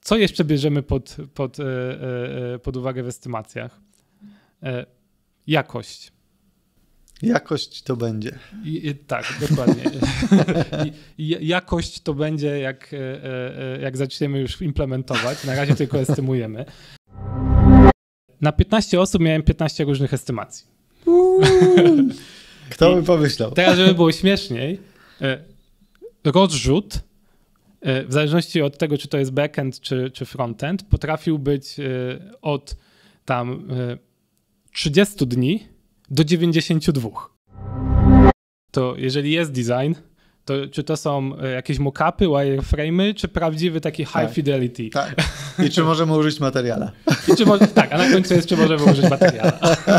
co jeszcze bierzemy pod uwagę w estymacjach? Jakość. Jakość to będzie. Tak, dokładnie. Jakość to będzie, jak zaczniemy już implementować. Na razie tylko estymujemy. Na 15 osób miałem 15 różnych estymacji. Kto by pomyślał? Teraz, żeby było śmieszniej, rozrzut, w zależności od tego, czy to jest backend, czy frontend, potrafił być od tam 30 dni do 92. To jeżeli jest design, to czy to są jakieś mock-upy, wireframe'y, czy prawdziwy taki high fidelity? Tak. I czy możemy użyć materiala? Tak, a na końcu jest, czy możemy użyć materiala.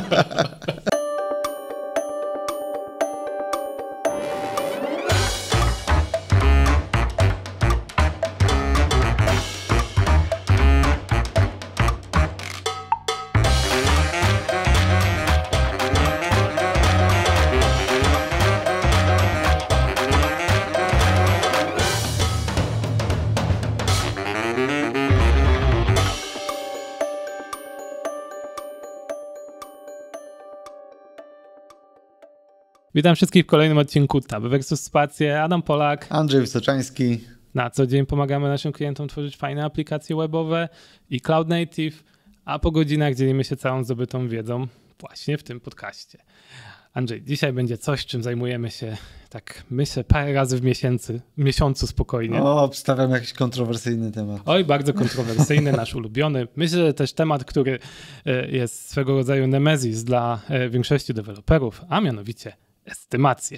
Witam wszystkich w kolejnym odcinku Tab vs. Spacje. Adam Polak. Andrzej Wysoczański. Na co dzień pomagamy naszym klientom tworzyć fajne aplikacje webowe i cloud native, a po godzinach dzielimy się całą zdobytą wiedzą właśnie w tym podcaście. Andrzej, dzisiaj będzie coś, czym zajmujemy się, tak myślę, parę razy w miesiącu spokojnie. O, obstawiam jakiś kontrowersyjny temat. Oj, bardzo kontrowersyjny, nasz ulubiony. Myślę, że też temat, który jest swego rodzaju nemezis dla większości deweloperów, a mianowicie estymacje.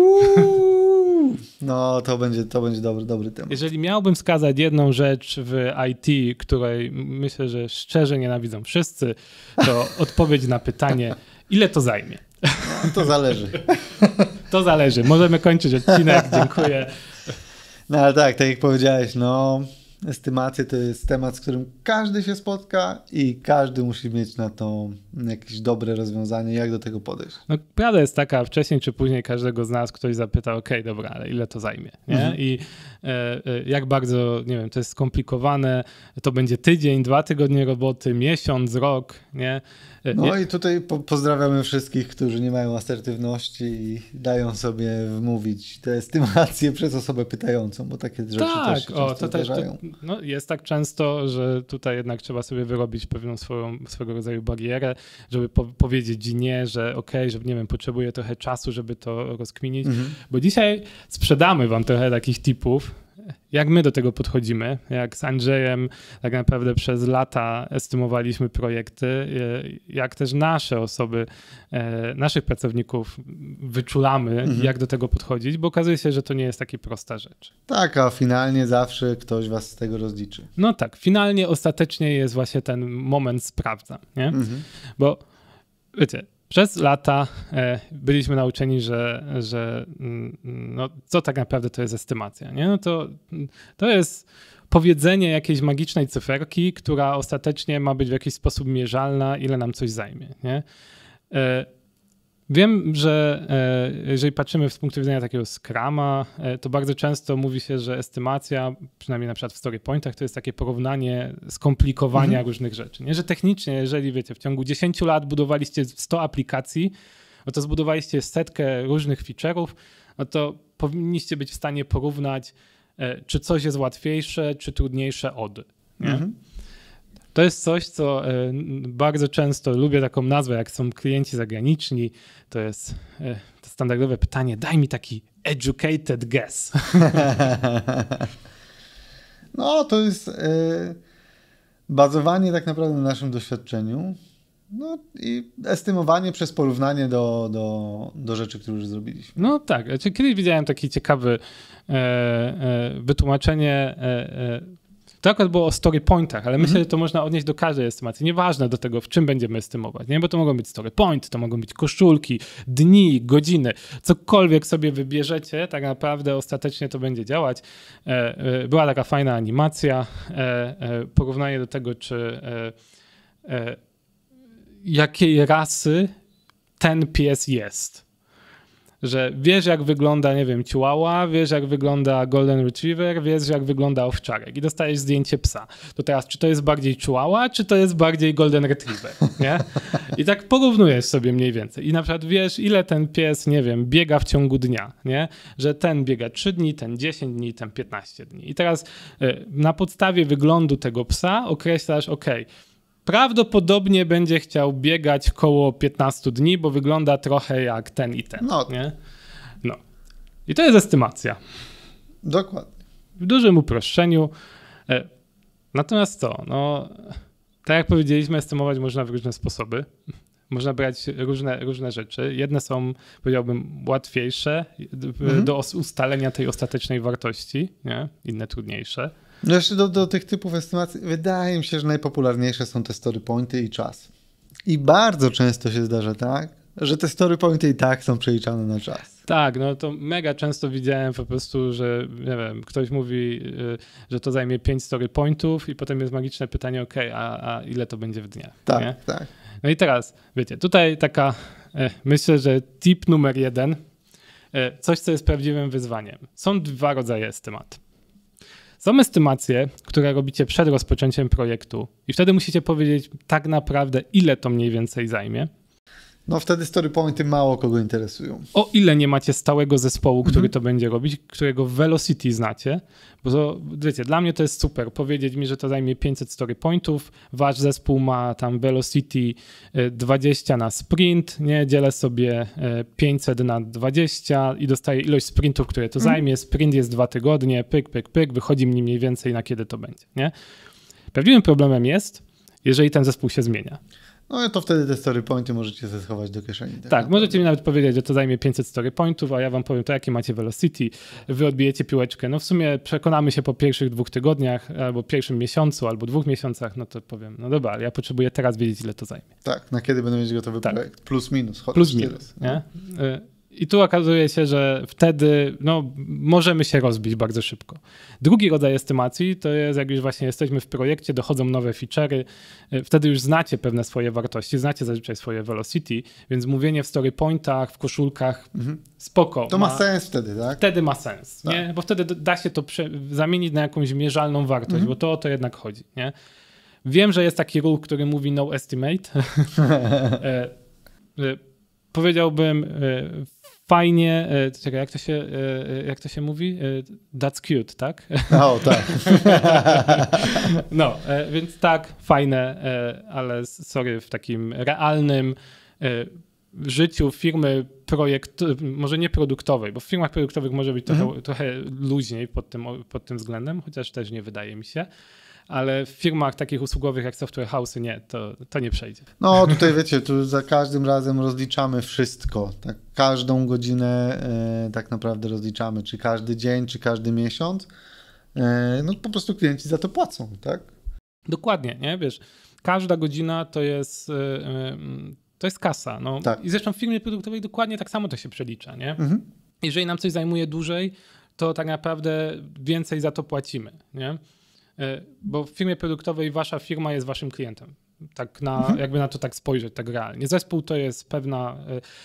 No, to będzie dobry temat. Jeżeli miałbym wskazać jedną rzecz w IT, której myślę, że szczerze nienawidzą wszyscy, to odpowiedź na pytanie, ile to zajmie? No, to zależy. To zależy. Możemy kończyć odcinek. Dziękuję. No ale tak jak powiedziałeś, no estymacje to jest temat, z którym każdy się spotka i każdy musi mieć na to jakieś dobre rozwiązanie, jak do tego podejść. No, prawda jest taka, wcześniej czy później każdego z nas ktoś zapyta, okej, dobra, ale ile to zajmie? Nie? I jak bardzo, nie wiem, to jest skomplikowane, to będzie tydzień, 2 tygodnie roboty, miesiąc, rok, nie? No i tutaj pozdrawiamy wszystkich, którzy nie mają asertywności i dają sobie wmówić te estymacje przez osobę pytającą, bo takie rzeczy też się często zdarzają. No, jest tak często, że tutaj jednak trzeba sobie wyrobić pewną swego rodzaju barierę, żeby powiedzieć nie, że okej, że nie wiem, potrzebuję trochę czasu, żeby to rozkminić, bo dzisiaj sprzedamy wam trochę takich tipów, jak my do tego podchodzimy, jak z Andrzejem tak naprawdę przez lata estymowaliśmy projekty, jak też nasze osoby, naszych pracowników wyczulamy, jak do tego podchodzić, bo okazuje się, że to nie jest taka prosta rzecz. Tak, a finalnie zawsze ktoś was z tego rozliczy. No tak, finalnie, ostatecznie jest właśnie ten moment sprawdza, nie? Bo wiecie, przez lata byliśmy nauczeni, że no, co tak naprawdę to jest estymacja. Nie? No to jest powiedzenie jakiejś magicznej cyferki, która ostatecznie ma być w jakiś sposób mierzalna, ile nam coś zajmie. Nie? Wiem, że jeżeli patrzymy z punktu widzenia takiego Scruma, to bardzo często mówi się, że estymacja, przynajmniej na przykład w storypointach, to jest takie porównanie skomplikowania różnych rzeczy. Nie? Że technicznie, jeżeli wiecie, w ciągu 10 lat budowaliście 100 aplikacji, no to zbudowaliście 100 różnych feature'ów, no to powinniście być w stanie porównać, czy coś jest łatwiejsze, czy trudniejsze od. Nie? To jest coś, co bardzo często lubię taką nazwę, jak są klienci zagraniczni, to jest to standardowe pytanie, daj mi taki educated guess. No to jest bazowanie tak naprawdę na naszym doświadczeniu, no i estymowanie przez porównanie do rzeczy, które już zrobiliśmy. No tak, kiedyś widziałem takie ciekawe wytłumaczenie. To akurat było o story pointach, ale myślę, że to można odnieść do każdej estymacji. Nieważne do tego, w czym będziemy estymować, nie? Bo to mogą być story point, to mogą być koszulki, dni, godziny, cokolwiek sobie wybierzecie, tak naprawdę ostatecznie to będzie działać. Była taka fajna animacja, porównanie do tego, czy jakiej rasy ten pies jest. że wiesz jak wygląda, nie wiem, chihuahua, wiesz jak wygląda golden retriever, wiesz jak wygląda owczarek i dostajesz zdjęcie psa. To teraz, czy to jest bardziej chihuahua, czy to jest bardziej golden retriever, nie? I tak porównujesz sobie mniej więcej. I na przykład wiesz, ile ten pies, nie wiem, biega w ciągu dnia, nie? Że ten biega 3 dni, ten 10 dni, ten 15 dni. I teraz na podstawie wyglądu tego psa określasz, prawdopodobnie będzie chciał biegać koło 15 dni, bo wygląda trochę jak ten i ten. Nie? No. I to jest estymacja. Dokładnie. W dużym uproszczeniu. Natomiast co? No, tak jak powiedzieliśmy, estymować można w różne sposoby. Można brać różne rzeczy. Jedne są, powiedziałbym, łatwiejsze do ustalenia tej ostatecznej wartości, nie? Inne trudniejsze. No jeszcze do tych typów estymacji wydaje mi się, że najpopularniejsze są te story pointy i czas. I bardzo często się zdarza tak, że te story pointy i tak są przeliczane na czas. Tak, no to mega często widziałem po prostu, że nie wiem, ktoś mówi, że to zajmie 5 story pointów i potem jest magiczne pytanie, a ile to będzie w dniach? Tak, nie? tak. No i teraz, wiecie, tutaj taka, myślę, że tip numer 1, coś, co jest prawdziwym wyzwaniem. Są 2 rodzaje estymat. Są estymacje, które robicie przed rozpoczęciem projektu i wtedy musicie powiedzieć tak naprawdę, ile to mniej więcej zajmie. No wtedy story pointy mało kogo interesują. O ile nie macie stałego zespołu, który to będzie robić, którego velocity znacie, bo to, wiecie, dla mnie to jest super, powiedzieć mi, że to zajmie 500 story pointów, wasz zespół ma tam velocity 20 na sprint, nie, dzielę sobie 500 na 20 i dostaję ilość sprintów, które to zajmie, sprint jest 2 tygodnie, pyk, pyk, pyk, wychodzi mi mniej więcej na kiedy to będzie, nie? Prawdziwym problemem jest, jeżeli ten zespół się zmienia. No to wtedy te story pointy możecie schować do kieszeni. Tak, możecie mi nawet powiedzieć, że to zajmie 500 story pointów, a ja wam powiem to, jakie macie velocity, wy odbijecie piłeczkę. No w sumie przekonamy się po pierwszych 2 tygodniach, albo pierwszym miesiącu, albo 2 miesiącach, no to powiem, no dobra, ale ja potrzebuję teraz wiedzieć, ile to zajmie. Tak, na kiedy będę mieć gotowy projekt. Plus minus. Plus minus, nie? I tu okazuje się, że wtedy możemy się rozbić bardzo szybko. Drugi rodzaj estymacji to jest, jak już właśnie jesteśmy w projekcie, dochodzą nowe feature'y, wtedy już znacie pewne swoje wartości, znacie zazwyczaj swoje velocity, więc mówienie w story pointach, w koszulkach, spoko. To ma sens wtedy, tak? Wtedy ma sens, tak. Nie? Bo wtedy da się to zamienić na jakąś mierzalną wartość, bo to o to jednak chodzi. Nie? Wiem, że jest taki ruch, który mówi no estimate. Powiedziałbym fajnie, czekaj, jak to się mówi? That's cute, tak? O, tak. No, więc tak, fajne, ale sorry, w takim realnym życiu firmy może nie produktowej, bo w firmach produktowych może być trochę luźniej pod tym względem, chociaż też nie wydaje mi się. Ale w firmach takich usługowych jak Software House'y nie, to nie przejdzie. No tutaj wiecie, tu za każdym razem rozliczamy wszystko. Tak, każdą godzinę tak naprawdę rozliczamy, czy każdy dzień, czy każdy miesiąc. No po prostu klienci za to płacą, tak? Dokładnie, nie? Wiesz, każda godzina to jest kasa. No. Tak. I zresztą w firmie produktowej dokładnie tak samo to się przelicza, nie? Jeżeli nam coś zajmuje dłużej, to tak naprawdę więcej za to płacimy, nie? Bo w firmie produktowej wasza firma jest waszym klientem. Tak jakby na to tak spojrzeć, tak realnie. Zespół to jest pewna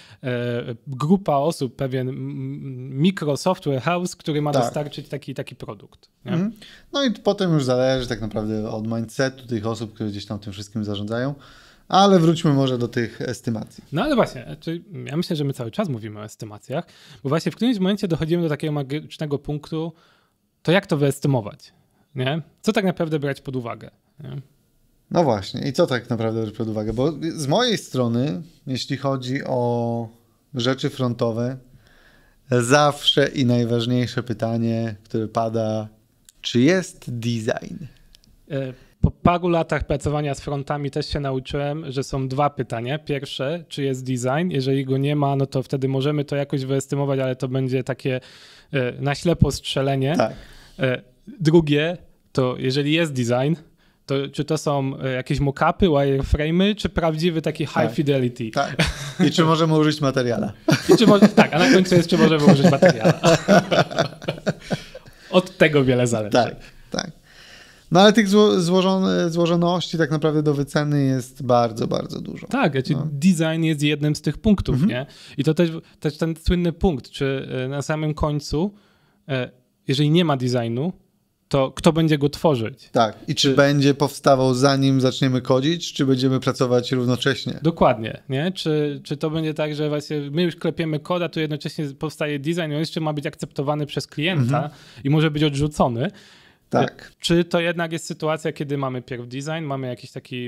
grupa osób, pewien mikro software house, który ma dostarczyć taki produkt. Nie? No i potem już zależy tak naprawdę od mindsetu tych osób, które gdzieś tam tym wszystkim zarządzają. Ale wróćmy może do tych estymacji. No ale właśnie, ja myślę, że my cały czas mówimy o estymacjach, bo właśnie w którymś momencie dochodzimy do takiego magicznego punktu, to jak to wyestymować? Nie? Co tak naprawdę brać pod uwagę? Nie? No właśnie, i co tak naprawdę brać pod uwagę? Bo z mojej strony, jeśli chodzi o rzeczy frontowe, zawsze i najważniejsze pytanie, które pada, czy jest design? Po paru latach pracowania z frontami też się nauczyłem, że są 2 pytania. Pierwsze, czy jest design? Jeżeli go nie ma, no to wtedy możemy to jakoś wyestymować, ale to będzie takie na ślepo strzelenie. Tak. Drugie, to jeżeli jest design, to czy to są jakieś mock-upy, wireframe'y, czy prawdziwy taki high fidelity? Tak. I czy możemy użyć materiała? Tak, a na końcu jest, czy możemy użyć materiała. Od tego wiele zależy. Tak. No ale tych złożoności tak naprawdę do wyceny jest bardzo, bardzo dużo. Tak, design jest jednym z tych punktów, nie? I to też ten słynny punkt, czy na samym końcu, jeżeli nie ma designu, to kto będzie go tworzyć? Tak. I czy będzie powstawał zanim zaczniemy kodzić, czy będziemy pracować równocześnie? Dokładnie, nie? Czy to będzie tak, że właśnie my już klepiemy kod, a tu jednocześnie powstaje design, on jeszcze ma być akceptowany przez klienta i może być odrzucony. Tak. Czy to jednak jest sytuacja, kiedy mamy pierw design, mamy jakiś taki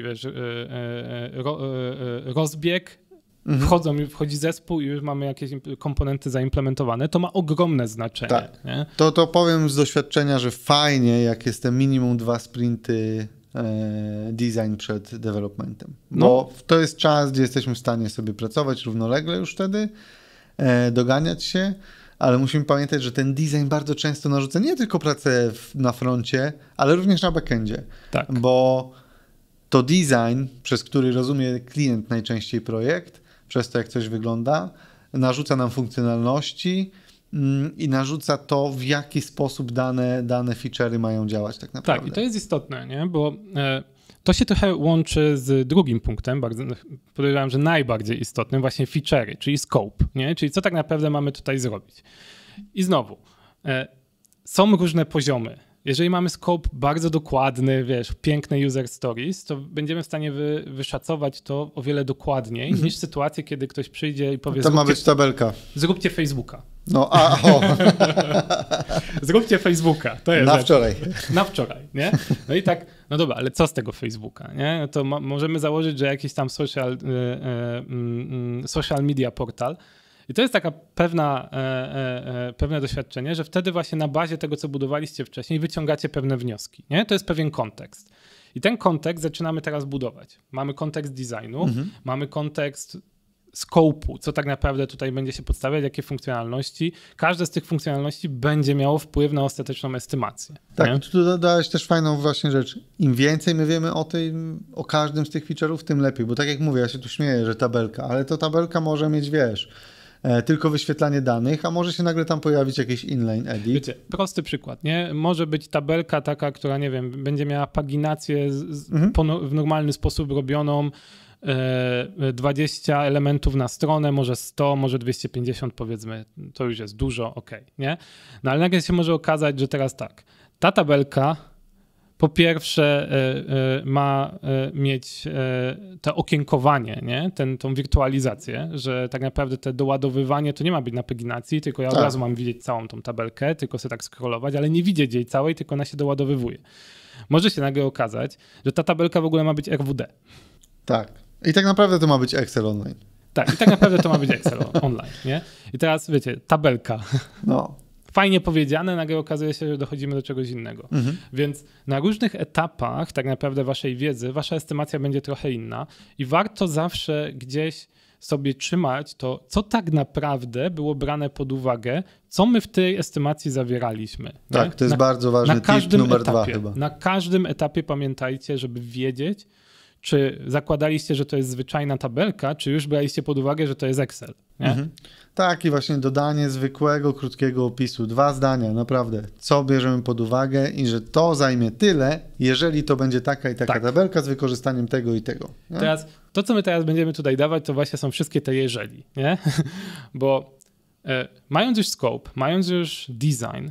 rozbieg, wchodzi zespół i już mamy jakieś komponenty zaimplementowane, to ma ogromne znaczenie. Tak. Nie? To powiem z doświadczenia, że fajnie, jak jest minimum 2 sprinty design przed developmentem. Bo to jest czas, gdzie jesteśmy w stanie sobie pracować równolegle już wtedy, doganiać się, ale musimy pamiętać, że ten design bardzo często narzuca nie tylko pracę na froncie, ale również na backendzie. Tak. Bo to design, przez który rozumie klient najczęściej projekt, przez to jak coś wygląda, narzuca nam funkcjonalności i narzuca to, w jaki sposób dane feature'y mają działać tak naprawdę. Tak, i to jest istotne, nie? Bo to się trochę łączy z drugim punktem, podejrzewam, że najbardziej istotnym, właśnie feature'y, czyli scope, nie? Czyli co tak naprawdę mamy tutaj zrobić. I znowu, są różne poziomy. Jeżeli mamy scope bardzo dokładny, piękne user stories, to będziemy w stanie wyszacować to o wiele dokładniej niż sytuację, kiedy ktoś przyjdzie i powie... To ma być tabelka. Zróbcie Facebooka. Zróbcie Facebooka. To jest wczoraj. Na wczoraj, nie? No i tak, no dobra, ale co z tego Facebooka, nie? No to możemy założyć, że jakiś tam social media portal. I to jest taka pewne doświadczenie, że wtedy właśnie na bazie tego, co budowaliście wcześniej, wyciągacie pewne wnioski, nie? To jest pewien kontekst. I ten kontekst zaczynamy teraz budować. Mamy kontekst designu, mamy kontekst scope'u, co tak naprawdę tutaj będzie się podstawiać, jakie funkcjonalności. Każde z tych funkcjonalności będzie miało wpływ na ostateczną estymację. Tak, nie? tu dodałeś też fajną właśnie rzecz. Im więcej my wiemy o każdym z tych feature'ów, tym lepiej, bo tak jak mówię, ja się tu śmieję, że tabelka, ale to tabelka może mieć, tylko wyświetlanie danych, a może się nagle tam pojawić jakiś inline edit. Wiecie, prosty przykład, nie? Może być tabelka taka, która, nie wiem, będzie miała paginację w normalny sposób robioną, 20 elementów na stronę, może 100, może 250 powiedzmy, to już jest dużo, okej, nie? No ale nagle się może okazać, że teraz tak, ta tabelka po pierwsze ma mieć to okienkowanie, nie? Tą wirtualizację, że tak naprawdę te doładowywanie to nie ma być na paginacji, tylko ja od razu mam widzieć całą tą tabelkę, tylko sobie tak scrollować, ale nie widzieć jej całej, tylko ona się doładowywuje. Może się nagle okazać, że ta tabelka w ogóle ma być RWD. Tak. I tak naprawdę to ma być Excel online. Tak, i tak naprawdę to ma być Excel online, nie? I teraz, wiecie, tabelka. No. Fajnie powiedziane, nagle okazuje się, że dochodzimy do czegoś innego. Więc na różnych etapach tak naprawdę waszej wiedzy, wasza estymacja będzie trochę inna i warto zawsze gdzieś sobie trzymać to, co tak naprawdę było brane pod uwagę, co my w tej estymacji zawieraliśmy. Nie? Tak, to jest bardzo ważny tip numer 2 chyba. Na każdym etapie pamiętajcie, żeby wiedzieć, czy zakładaliście, że to jest zwyczajna tabelka, czy już braliście pod uwagę, że to jest Excel. Nie? Tak, i właśnie dodanie zwykłego, krótkiego opisu. 2 zdania, naprawdę. Co bierzemy pod uwagę i że to zajmie tyle, jeżeli to będzie taka i taka tabelka z wykorzystaniem tego i tego. Nie? Teraz, to, co my teraz będziemy tutaj dawać, to właśnie są wszystkie te jeżeli. Nie? Bo mając już scope, mając już design,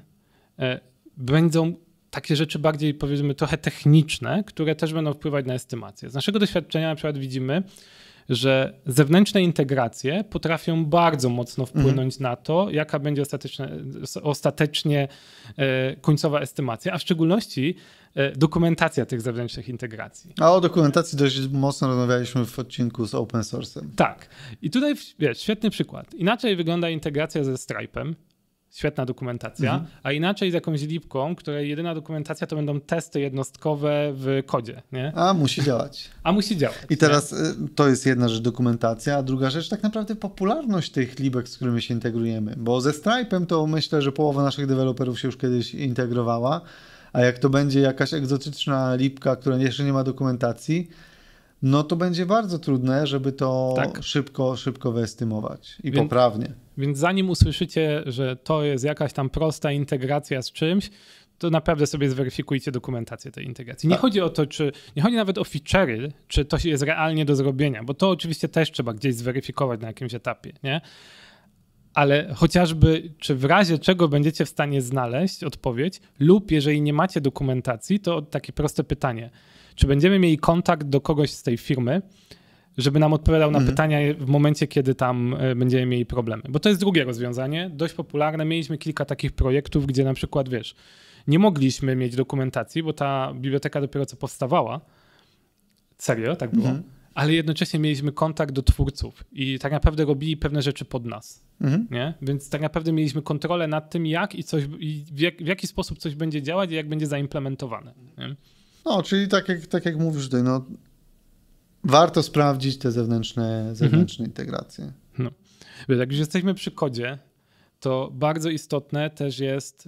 będą takie rzeczy bardziej, powiedzmy, trochę techniczne, które też będą wpływać na estymację. Z naszego doświadczenia na przykład widzimy, że zewnętrzne integracje potrafią bardzo mocno wpłynąć na to, jaka będzie ostatecznie końcowa estymacja, a w szczególności dokumentacja tych zewnętrznych integracji. A o dokumentacji dość mocno rozmawialiśmy w odcinku z open source'em. Tak. I tutaj, wiesz, świetny przykład. Inaczej wygląda integracja ze Stripe'em. Świetna dokumentacja, a inaczej z jakąś lipką, której jedyna dokumentacja to będą testy jednostkowe w kodzie. Nie? A musi działać. I teraz to jest jedna rzecz, dokumentacja, a druga rzecz tak naprawdę popularność tych lipek, z którymi się integrujemy. Bo ze Stripe'em to myślę, że połowa naszych deweloperów się już kiedyś integrowała, a jak to będzie jakaś egzotyczna lipka, która jeszcze nie ma dokumentacji, no to będzie bardzo trudne, żeby to szybko wyestymować i poprawnie. Więc zanim usłyszycie, że to jest jakaś tam prosta integracja z czymś, to naprawdę sobie zweryfikujcie dokumentację tej integracji. Nie chodzi o to, nie chodzi nawet o feature'y, czy to jest realnie do zrobienia, bo to oczywiście też trzeba gdzieś zweryfikować na jakimś etapie, nie? Ale chociażby, czy w razie czego będziecie w stanie znaleźć odpowiedź, lub jeżeli nie macie dokumentacji, to takie proste pytanie. Czy będziemy mieli kontakt do kogoś z tej firmy, żeby nam odpowiadał na pytania w momencie, kiedy tam będziemy mieli problemy? Bo to jest drugie rozwiązanie, dość popularne. Mieliśmy kilka takich projektów, gdzie na przykład, nie mogliśmy mieć dokumentacji, bo ta biblioteka dopiero co powstawała. Serio, tak było. Ale jednocześnie mieliśmy kontakt do twórców i tak naprawdę robili pewne rzeczy pod nas. Nie? Więc tak naprawdę mieliśmy kontrolę nad tym, jak i w jaki sposób coś będzie działać i jak będzie zaimplementowane. Nie? No, czyli tak jak mówisz tutaj, no, warto sprawdzić te zewnętrzne integracje. No. Jak już jesteśmy przy kodzie, to bardzo istotne też jest,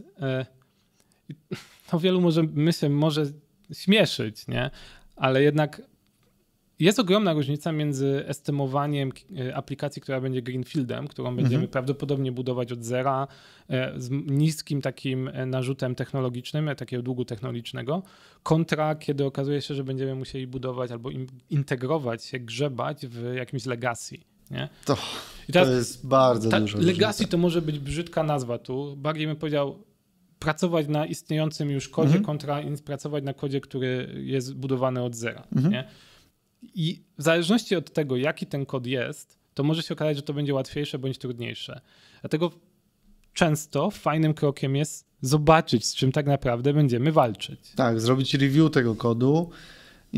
to wielu może śmieszyć, nie? Ale jednak jest ogromna różnica między estymowaniem aplikacji, która będzie greenfieldem, którą będziemy prawdopodobnie budować od zera, z niskim takim narzutem technologicznym, takiego długu technologicznego, kontra kiedy okazuje się, że będziemy musieli budować albo integrować się, grzebać w jakimś legacy. Nie? To jest bardzo dużo. Legacy to może być brzydka nazwa tu. Bardziej bym powiedział pracować na istniejącym już kodzie kontra pracować na kodzie, który jest budowany od zera. Nie? I w zależności od tego, jaki ten kod jest, to może się okazać, że to będzie łatwiejsze bądź trudniejsze. Dlatego często fajnym krokiem jest zobaczyć, z czym tak naprawdę będziemy walczyć. Tak, zrobić review tego kodu i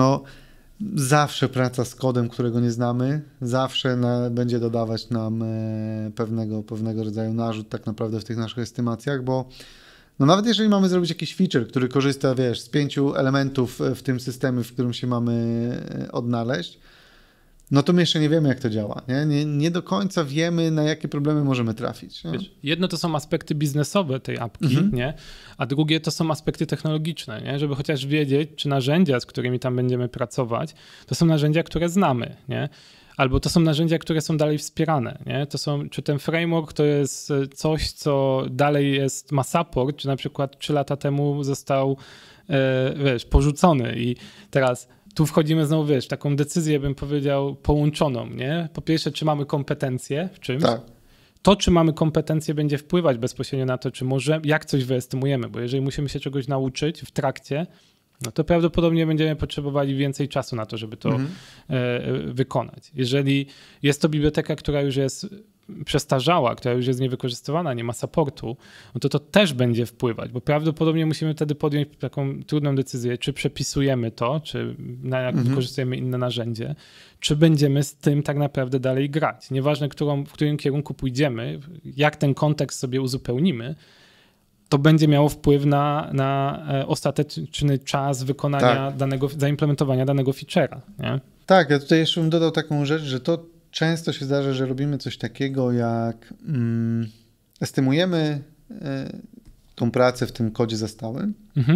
zawsze praca z kodem, którego nie znamy, zawsze będzie dodawać nam pewnego rodzaju narzut tak naprawdę w tych naszych estymacjach, bo no nawet jeżeli mamy zrobić jakiś feature, który korzysta, z 5 elementów w tym systemie, w którym się mamy odnaleźć, no to my jeszcze nie wiemy, jak to działa. Nie do końca wiemy, na jakie problemy możemy trafić. Jedno to są aspekty biznesowe tej apki, nie? A drugie to są aspekty technologiczne, nie? Żeby chociaż wiedzieć, czy narzędzia, z którymi tam będziemy pracować, to są narzędzia, które znamy, nie? Albo to są narzędzia, które są dalej wspierane. Nie? Czy ten framework to jest coś, co dalej ma support, czy na przykład 3 lata temu został porzucony i teraz tu wchodzimy znowu, taką decyzję, bym powiedział, połączoną. Nie? Po pierwsze, czy mamy kompetencje w czymś. Tak. To, czy mamy kompetencje, będzie wpływać bezpośrednio na to, jak coś wyestymujemy, bo jeżeli musimy się czegoś nauczyć w trakcie, no to prawdopodobnie będziemy potrzebowali więcej czasu na to, żeby to wykonać. Jeżeli jest to biblioteka, która już jest przestarzała, która już jest niewykorzystywana, nie ma supportu, no to też będzie wpływać, bo prawdopodobnie musimy wtedy podjąć taką trudną decyzję, czy przepisujemy to, czy wykorzystujemy inne narzędzie, czy będziemy z tym tak naprawdę dalej grać. Nieważne, w którym kierunku pójdziemy, jak ten kontekst sobie uzupełnimy, to będzie miało wpływ na ostateczny czas wykonania zaimplementowania danego feature'a. Nie? Tak, ja tutaj jeszcze bym dodał taką rzecz, że to często się zdarza, że robimy coś takiego jak estymujemy tą pracę w tym kodzie zastałym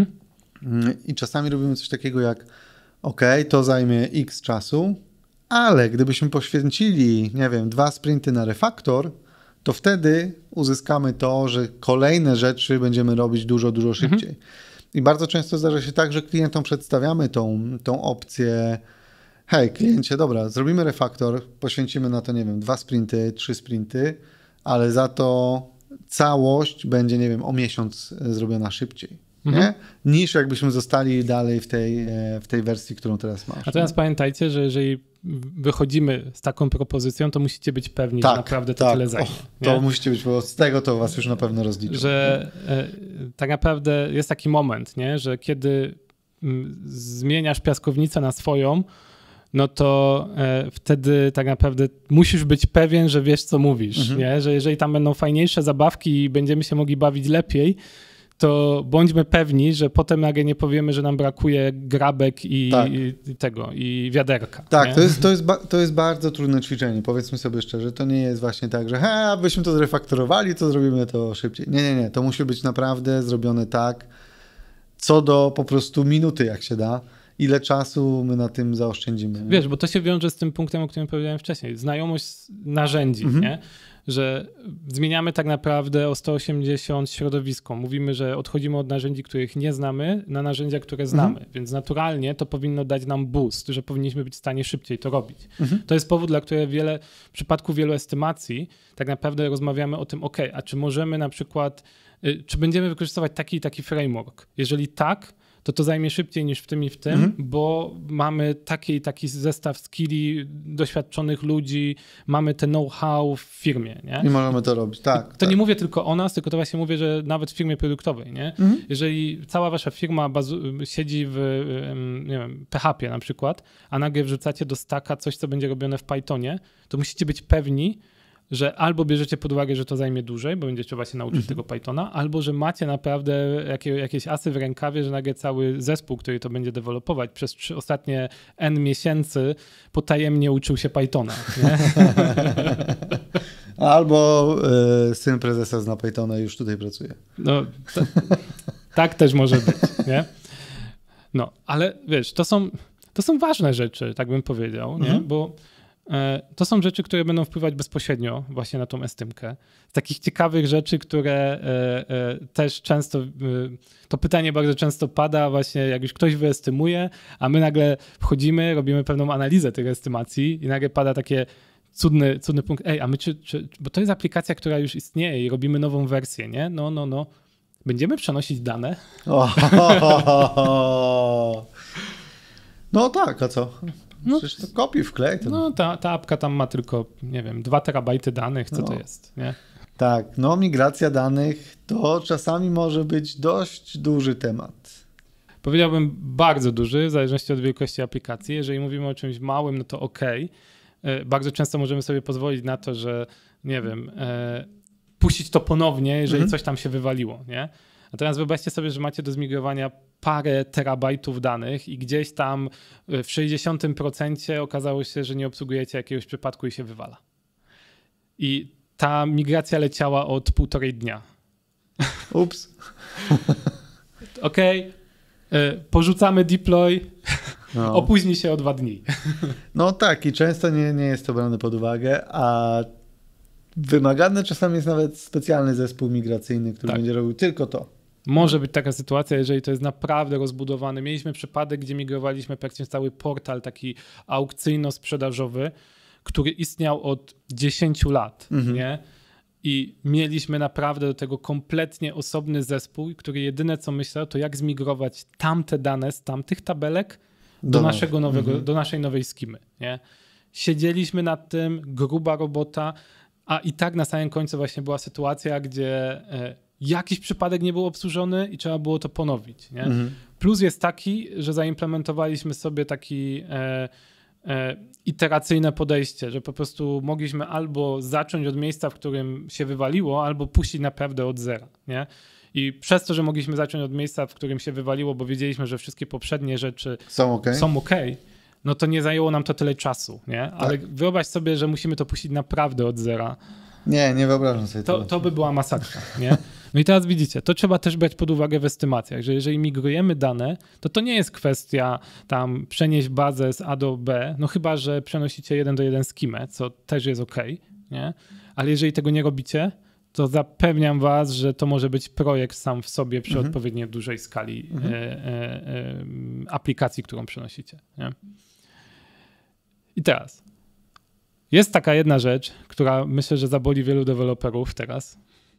i czasami robimy coś takiego jak to zajmie x czasu, ale gdybyśmy poświęcili, 2 sprinty na refaktor, to wtedy uzyskamy to, że kolejne rzeczy będziemy robić dużo szybciej. I bardzo często zdarza się tak, że klientom przedstawiamy tą opcję: hej, kliencie, dobra, zrobimy refaktor, poświęcimy na to, 2 sprinty, 3 sprinty, ale za to całość będzie, o miesiąc zrobiona szybciej. Nie? Niż jakbyśmy zostali dalej w tej wersji, którą teraz masz. A teraz pamiętajcie, że jeżeli wychodzimy z taką propozycją, to musicie być pewni, że naprawdę to tyle zajmie. To musicie być, bo z tego to was już na pewno rozliczą. Że tak naprawdę jest taki moment, nie? Że kiedy zmieniasz piaskownicę na swoją, no to wtedy tak naprawdę musisz być pewien, że wiesz, co mówisz. Nie? Że jeżeli tam będą fajniejsze zabawki i będziemy się mogli bawić lepiej, to bądźmy pewni, że potem nagle nie powiemy, że nam brakuje grabek i i wiaderka. Tak, to jest bardzo trudne ćwiczenie. Powiedzmy sobie szczerze, to nie jest właśnie tak, że byśmy to zrefaktorowali, to zrobimy to szybciej. Nie. To musi być naprawdę zrobione tak, co do po prostu minuty, jak się da. Ile czasu my na tym zaoszczędzimy. Wiesz, bo to się wiąże z tym punktem, o którym powiedziałem wcześniej. Znajomość narzędzi, nie? że zmieniamy tak naprawdę o 180 środowisko. Mówimy, że odchodzimy od narzędzi, których nie znamy, na narzędzia, które znamy, więc naturalnie to powinno dać nam boost, że powinniśmy być w stanie szybciej to robić. To jest powód, dla którego w przypadku wielu estymacji tak naprawdę rozmawiamy o tym, a czy możemy na przykład, czy będziemy wykorzystywać taki i taki framework? Jeżeli tak, to zajmie szybciej niż w tym i w tym, bo mamy taki i taki zestaw skilli, doświadczonych ludzi, mamy te know-how w firmie. Nie? I możemy to robić, tak. To nie mówię tylko o nas, tylko to właśnie mówię, że nawet w firmie produktowej. Nie? Jeżeli cała wasza firma siedzi w nie wiem, PHP na przykład, a nagle wrzucacie do Stacka coś, co będzie robione w Pythonie, to musicie być pewni, że albo bierzecie pod uwagę, że to zajmie dłużej, bo będzie trzeba się nauczyć tego Pythona, albo że macie naprawdę jakieś asy w rękawie, że nagle cały zespół, który to będzie dewelopować przez ostatnie N miesięcy potajemnie uczył się Pythona. Nie? Albo syn prezesa zna Pythona i już tutaj pracuje. No, tak też może być, nie? No, ale wiesz, to są ważne rzeczy, tak bym powiedział, nie? Bo to są rzeczy, które będą wpływać bezpośrednio właśnie na tą estymkę. Z takich ciekawych rzeczy, które też często, to pytanie bardzo często pada właśnie, jak już ktoś wyestymuje, a my nagle wchodzimy, robimy pewną analizę tych estymacji i nagle pada takie cudny punkt. A my bo to jest aplikacja, która już istnieje i robimy nową wersję, nie? No. Będziemy przenosić dane? No tak, a co? Przecież to kopiuj, wklej. No ta apka tam ma tylko, nie wiem, 2 terabajty danych, co to jest, nie? Tak, no migracja danych to czasami może być dość duży temat. Powiedziałbym bardzo duży, w zależności od wielkości aplikacji. Jeżeli mówimy o czymś małym, no to okej. Bardzo często możemy sobie pozwolić na to, że nie wiem, puścić to ponownie, jeżeli coś tam się wywaliło, nie? A teraz wyobraźcie sobie, że macie do zmigrowania parę terabajtów danych i gdzieś tam w 60% okazało się, że nie obsługujecie jakiegoś przypadku i się wywala. I ta migracja leciała od 1,5 dnia. Ups. Okej, porzucamy deploy, opóźni się o 2 dni. No tak i często nie jest to brane pod uwagę, a wymagany czasami jest nawet specjalny zespół migracyjny, który będzie robił tylko to. Może być taka sytuacja, jeżeli to jest naprawdę rozbudowany. Mieliśmy przypadek, gdzie migrowaliśmy praktycznie cały portal taki aukcyjno-sprzedażowy, który istniał od 10 lat, nie? I mieliśmy naprawdę do tego kompletnie osobny zespół, który jedyne co myślał, to jak zmigrować tamte dane z tamtych tabelek do naszego nowego, do naszej nowej skimy, nie? Siedzieliśmy nad tym, gruba robota, a i tak na samym końcu właśnie była sytuacja, gdzie jakiś przypadek nie był obsłużony i trzeba było to ponowić, nie? Plus jest taki, że zaimplementowaliśmy sobie taki iteracyjne podejście, że po prostu mogliśmy albo zacząć od miejsca, w którym się wywaliło, albo puścić naprawdę od zera, nie? I przez to, że mogliśmy zacząć od miejsca, w którym się wywaliło, bo wiedzieliśmy, że wszystkie poprzednie rzeczy są okej, no to nie zajęło nam to tyle czasu, nie? Ale wyobraź sobie, że musimy to puścić naprawdę od zera. Nie wyobrażam sobie tego. To by była masakra, nie? No i teraz widzicie, to trzeba też brać pod uwagę w estymacjach, że jeżeli migrujemy dane, to nie jest kwestia tam przenieść bazę z A do B, no chyba, że przenosicie 1 do 1 skimę, co też jest okej, nie? Ale jeżeli tego nie robicie, to zapewniam was, że to może być projekt sam w sobie przy odpowiednio dużej skali aplikacji, którą przenosicie, nie? I teraz jest taka jedna rzecz, która myślę, że zaboli wielu deweloperów teraz.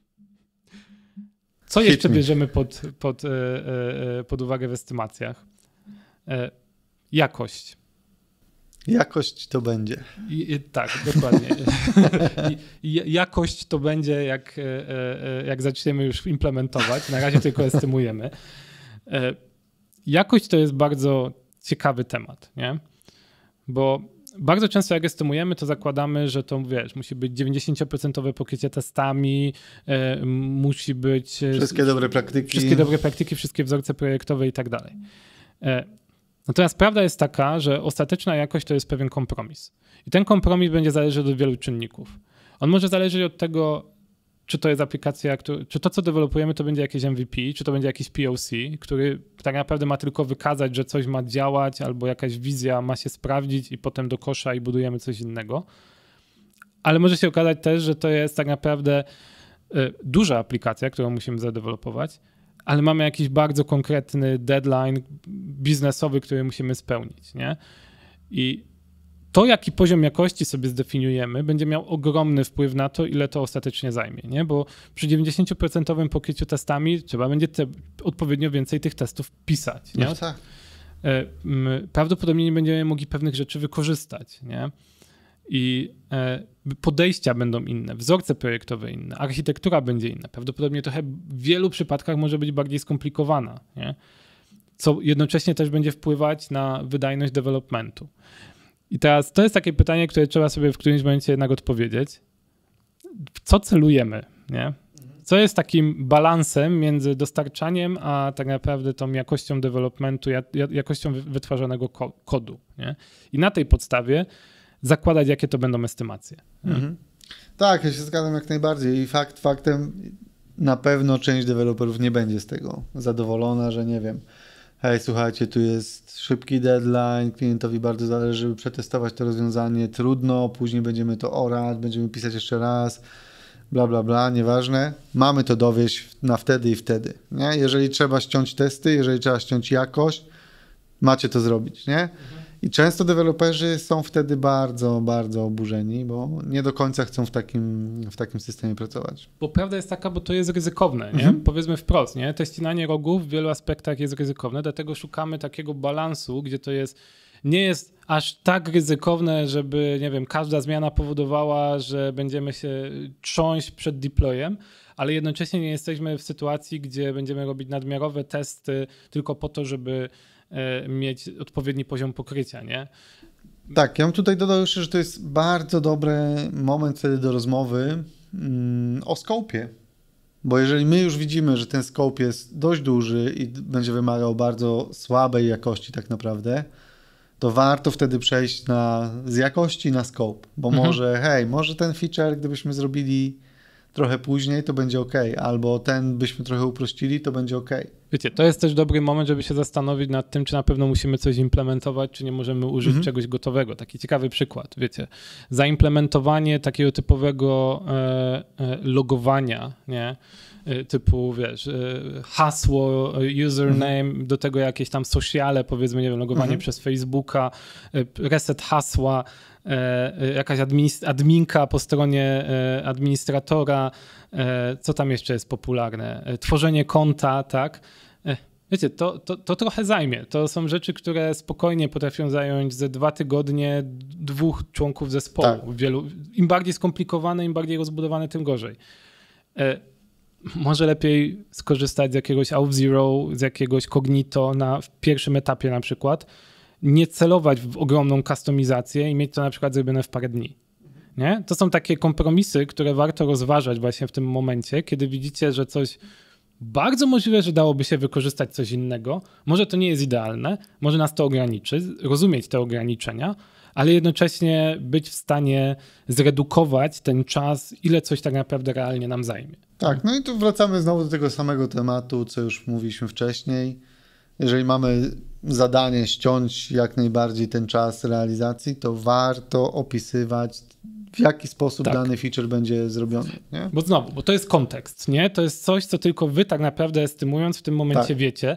Co jeszcze bierzemy pod uwagę w estymacjach? Jakość. Jakość to będzie. Tak, dokładnie. Jakość to będzie, jak zaczniemy już implementować. Na razie tylko estymujemy. Jakość to jest bardzo ciekawy temat, nie? Bo bardzo często jak estymujemy, to zakładamy, że to musi być 90% pokrycie testami, musi być wszystkie dobre praktyki, wszystkie wzorce projektowe i tak dalej. Natomiast prawda jest taka, że ostateczna jakość to jest pewien kompromis. I ten kompromis będzie zależeć od wielu czynników. On może zależeć od tego, czy to jest aplikacja, czy to, co dewelopujemy, to będzie jakieś MVP, czy to będzie jakiś POC, który tak naprawdę ma tylko wykazać, że coś ma działać, albo jakaś wizja ma się sprawdzić i potem do kosza i budujemy coś innego. ale może się okazać też, że to jest tak naprawdę duża aplikacja, którą musimy zadevelopować, ale mamy jakiś bardzo konkretny deadline biznesowy, który musimy spełnić, nie? I to, jaki poziom jakości sobie zdefiniujemy, będzie miał ogromny wpływ na to, ile to ostatecznie zajmie, nie? Bo przy 90% pokryciu testami trzeba będzie odpowiednio więcej tych testów pisać, nie? No tak. Prawdopodobnie nie będziemy mogli pewnych rzeczy wykorzystać, nie? I podejścia będą inne, wzorce projektowe inne, architektura będzie inna. Prawdopodobnie trochę w wielu przypadkach może być bardziej skomplikowana, nie? Co jednocześnie też będzie wpływać na wydajność developmentu. I teraz to jest takie pytanie, które trzeba sobie w którymś momencie jednak odpowiedzieć. W co celujemy, nie? Co jest takim balansem między dostarczaniem, a tak naprawdę tą jakością developmentu, jakością wytwarzanego kodu, nie? I na tej podstawie zakładać, jakie to będą estymacje. Tak, ja się zgadzam jak najbardziej i faktem na pewno część deweloperów nie będzie z tego zadowolona, że nie wiem, hej, słuchajcie, tu jest szybki deadline, klientowi bardzo zależy, żeby przetestować to rozwiązanie, trudno, później będziemy to orać, będziemy pisać jeszcze raz, bla, bla, bla, nieważne. Mamy to dowieść na wtedy i wtedy, nie? Jeżeli trzeba ściąć testy, jeżeli trzeba ściąć jakość, macie to zrobić, nie? I często deweloperzy są wtedy bardzo, bardzo oburzeni, bo nie do końca chcą w takim systemie pracować. Bo prawda jest taka, bo to jest ryzykowne, nie? Powiedzmy wprost, nie? To ścinanie rogów w wielu aspektach jest ryzykowne, dlatego szukamy takiego balansu, gdzie to nie jest aż tak ryzykowne, żeby, nie wiem, każda zmiana powodowała, że będziemy się trząść przed deployem, ale jednocześnie nie jesteśmy w sytuacji, gdzie będziemy robić nadmiarowe testy tylko po to, żeby mieć odpowiedni poziom pokrycia, nie? Tak, ja bym tutaj dodał jeszcze, że to jest bardzo dobry moment wtedy do rozmowy o scope'ie. Bo jeżeli my już widzimy, że ten scope jest dość duży i będzie wymagał bardzo słabej jakości tak naprawdę, to warto wtedy przejść z jakości na scope. Bo może ten feature, gdybyśmy zrobili trochę później, to będzie ok, albo ten byśmy trochę uprościli, to będzie ok. Wiecie, to jest też dobry moment, żeby się zastanowić nad tym, czy na pewno musimy coś implementować, czy nie możemy użyć czegoś gotowego. Taki ciekawy przykład, wiecie. Zaimplementowanie takiego typowego logowania, nie? Typu, wiesz, hasło, username, do tego jakieś tam sociale, powiedzmy, nie wiem, logowanie przez Facebooka, reset hasła, jakaś adminka po stronie administratora, co tam jeszcze jest popularne, tworzenie konta, tak? Wiecie, to trochę zajmie. To są rzeczy, które spokojnie potrafią zająć ze 2 tygodnie 2 członków zespołu. Tak. Im bardziej skomplikowane, im bardziej rozbudowane, tym gorzej. Może lepiej skorzystać z jakiegoś Auth0, z jakiegoś Cognito w pierwszym etapie na przykład, nie celować w ogromną kustomizację i mieć to na przykład zrobione w parę dni. Nie? To są takie kompromisy, które warto rozważać właśnie w tym momencie, kiedy widzicie, że coś bardzo możliwe, że dałoby się wykorzystać coś innego. Może to nie jest idealne, może nas to ograniczy, rozumieć te ograniczenia, ale jednocześnie być w stanie zredukować ten czas, ile coś tak naprawdę realnie nam zajmie. Tak, no i tu wracamy znowu do tego samego tematu, co już mówiliśmy wcześniej. Jeżeli mamy zadanie ściąć jak najbardziej ten czas realizacji, to warto opisywać, w jaki sposób dany feature będzie zrobiony. Nie? Bo to jest kontekst, nie? To jest coś, co tylko wy tak naprawdę estymując w tym momencie wiecie.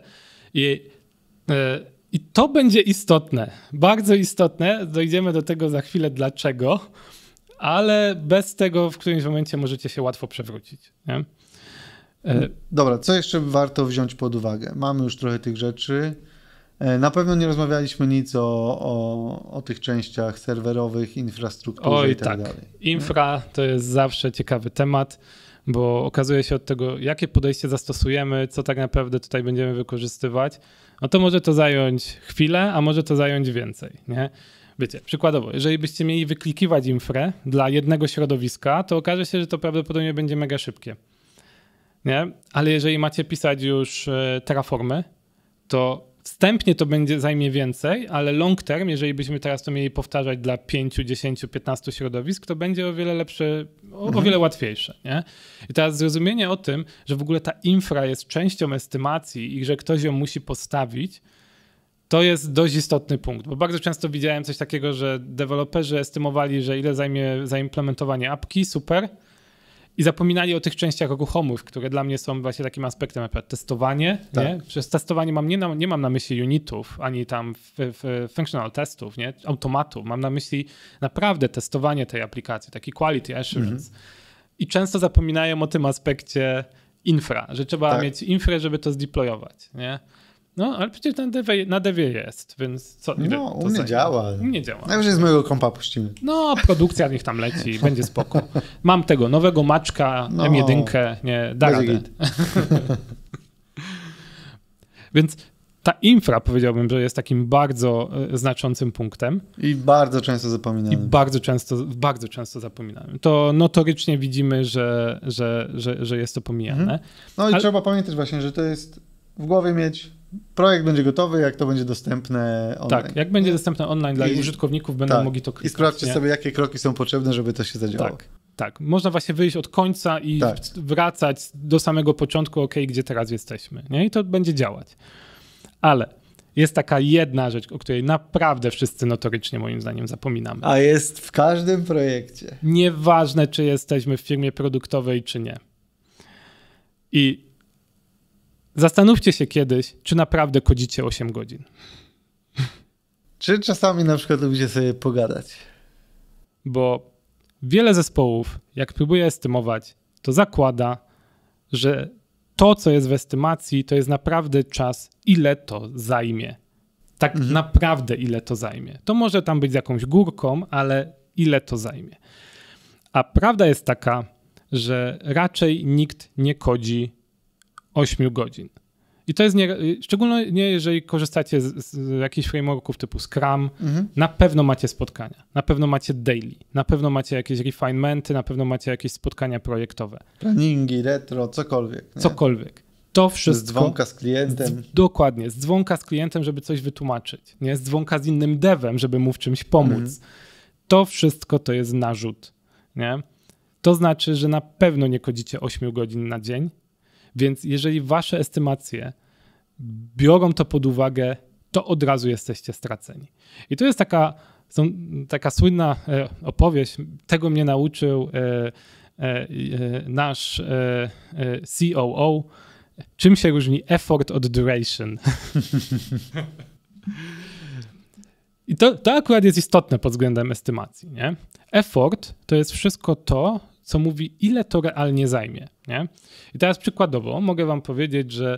I to będzie istotne, bardzo istotne. Dojdziemy do tego za chwilę dlaczego, ale bez tego w którymś momencie możecie się łatwo przewrócić. Nie? Dobra, co jeszcze warto wziąć pod uwagę? Mamy już trochę tych rzeczy. Na pewno nie rozmawialiśmy nic o tych częściach serwerowych, infrastrukturze i tak dalej. Infra to jest zawsze ciekawy temat, bo okazuje się od tego, jakie podejście zastosujemy, co tak naprawdę tutaj będziemy wykorzystywać, no to może to zająć chwilę, a może to zająć więcej, nie? Wiecie, przykładowo, jeżeli byście mieli wyklikiwać infrę dla jednego środowiska, to okaże się, że to prawdopodobnie będzie mega szybkie. Nie? Ale jeżeli macie pisać już Terraformy, to wstępnie to zajmie więcej, ale long term, jeżeli byśmy teraz to mieli powtarzać dla 5, 10, 15 środowisk, to będzie o wiele lepsze, o wiele łatwiejsze. Nie? I teraz zrozumienie o tym, że w ogóle ta infra jest częścią estymacji i że ktoś ją musi postawić, To jest dość istotny punkt, bo bardzo często widziałem coś takiego, że deweloperzy estymowali, że ile zajmie zaimplementowanie apki, super, i zapominali o tych częściach ruchomych, które dla mnie są właśnie takim aspektem, na przykład testowanie. Tak. Nie? Przez testowanie nie mam na myśli unitów, ani tam functional testów, nie? Automatów. Mam na myśli naprawdę testowanie tej aplikacji, taki quality assurance. I często zapominają o tym aspekcie infra, że trzeba mieć infrę, żeby to zdeployować. Nie? No, ale przecież na devie jest, więc co? No, u mnie działa. U mnie działa. Najwyżej z mojego kompa puścimy. No, produkcja niech tam leci, będzie spoko. Mam tego nowego Maczka, M1, nie, da radę. Więc ta infra, powiedziałbym, że jest takim bardzo znaczącym punktem. I bardzo często zapominamy. I bardzo często zapominamy. To notorycznie widzimy, że jest to pomijane. No i trzeba pamiętać właśnie, że to jest w głowie mieć. Projekt będzie gotowy, jak to będzie dostępne online. Tak, jak będzie dostępne online dla użytkowników, będą mogli to klikać. I sprawdźcie sobie, jakie kroki są potrzebne, żeby to się zadziałało. Tak. Można właśnie wyjść od końca i wracać do samego początku, gdzie teraz jesteśmy. Nie? I to będzie działać. Ale jest taka jedna rzecz, o której naprawdę wszyscy notorycznie moim zdaniem zapominamy. A jest w każdym projekcie. Nieważne, czy jesteśmy w firmie produktowej, czy nie. I zastanówcie się kiedyś, czy naprawdę kodzicie 8 godzin. Czy czasami na przykład lubicie sobie pogadać? Bo wiele zespołów, jak próbuje estymować, to zakłada, że to, co jest w estymacji, to jest naprawdę czas, ile to zajmie. Tak naprawdę ile to zajmie. To może tam być z jakąś górką, ale ile to zajmie. A prawda jest taka, że raczej nikt nie kodzi 8 godzin. I to jest szczególnie jeżeli korzystacie z jakichś frameworków typu Scrum, na pewno macie spotkania, na pewno macie daily, na pewno macie jakieś refinementy, na pewno macie jakieś spotkania projektowe. Planningi, retro, cokolwiek. Nie? Cokolwiek. To wszystko. Z dzwonka z klientem. Dokładnie, z dzwonka z klientem, żeby coś wytłumaczyć. Nie? Z dzwonka z innym devem, żeby mu w czymś pomóc. To wszystko to jest narzut. Nie? To znaczy, że na pewno nie kodzicie 8 godzin na dzień, więc jeżeli wasze estymacje biorą to pod uwagę, to od razu jesteście straceni. I to jest taka słynna opowieść, tego mnie nauczył nasz COO, czym się różni effort od duration. I to akurat jest istotne pod względem estymacji. Nie? Effort to jest wszystko to, co mówi, ile to realnie zajmie. Nie? I teraz przykładowo mogę wam powiedzieć, że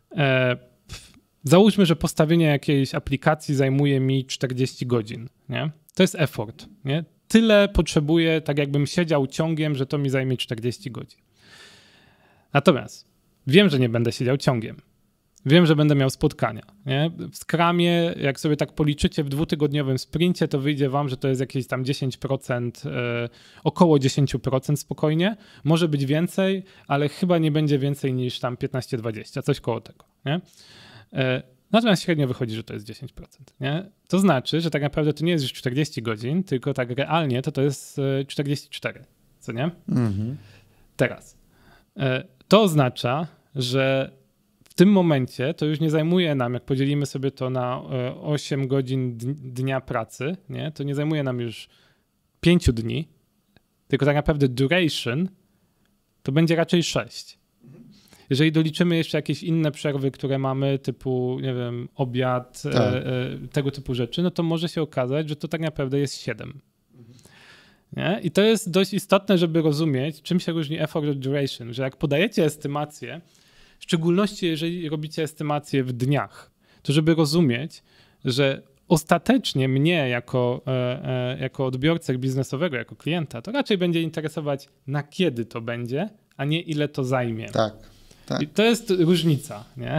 załóżmy, że postawienie jakiejś aplikacji zajmuje mi 40 godzin. Nie? To jest effort. Nie? Tyle potrzebuję, tak jakbym siedział ciągiem, że to mi zajmie 40 godzin. Natomiast wiem, że nie będę siedział ciągiem. Wiem, że będę miał spotkania. Nie? W Scrumie, jak sobie tak policzycie w 2-tygodniowym sprincie, to wyjdzie wam, że to jest jakieś tam 10%, około 10% spokojnie. Może być więcej, ale chyba nie będzie więcej niż tam 15-20, coś koło tego. Nie? Natomiast średnio wychodzi, że to jest 10%. Nie? To znaczy, że tak naprawdę to nie jest już 40 godzin, tylko tak realnie to jest 44. Co nie? Teraz. To oznacza, że w tym momencie to już nie zajmuje nam, jak podzielimy sobie to na 8 godzin dnia pracy, nie? To nie zajmuje nam już 5 dni, tylko tak naprawdę duration to będzie raczej 6. Jeżeli doliczymy jeszcze jakieś inne przerwy, które mamy, typu, nie wiem, obiad, tego typu rzeczy, no to może się okazać, że to tak naprawdę jest 7. Nie? I to jest dość istotne, żeby rozumieć, czym się różni effort od duration, że jak podajecie estymację, w szczególności jeżeli robicie estymację w dniach, to żeby rozumieć, że ostatecznie mnie jako odbiorcę biznesowego, jako klienta, to raczej będzie interesować, na kiedy to będzie, a nie ile to zajmie. Tak. I to jest różnica, nie?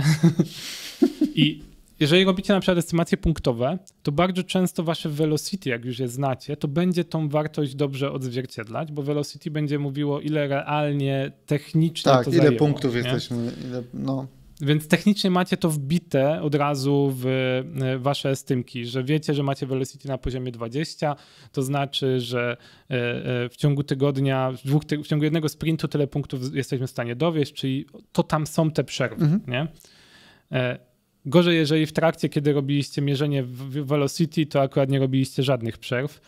I jeżeli robicie na przykład estymacje punktowe, to bardzo często wasze velocity, jak już je znacie, to będzie tą wartość dobrze odzwierciedlać, bo velocity będzie mówiło, ile realnie technicznie to zajęło. Tak, ile punktów jesteśmy, Więc technicznie macie to wbite od razu w wasze estymki, że wiecie, że macie velocity na poziomie 20, to znaczy, że w ciągu tygodnia, w ciągu jednego sprintu tyle punktów jesteśmy w stanie dowieść, czyli to tam są te przerwy, nie? Gorzej, jeżeli w trakcie, kiedy robiliście mierzenie w velocity, to akurat nie robiliście żadnych przerw.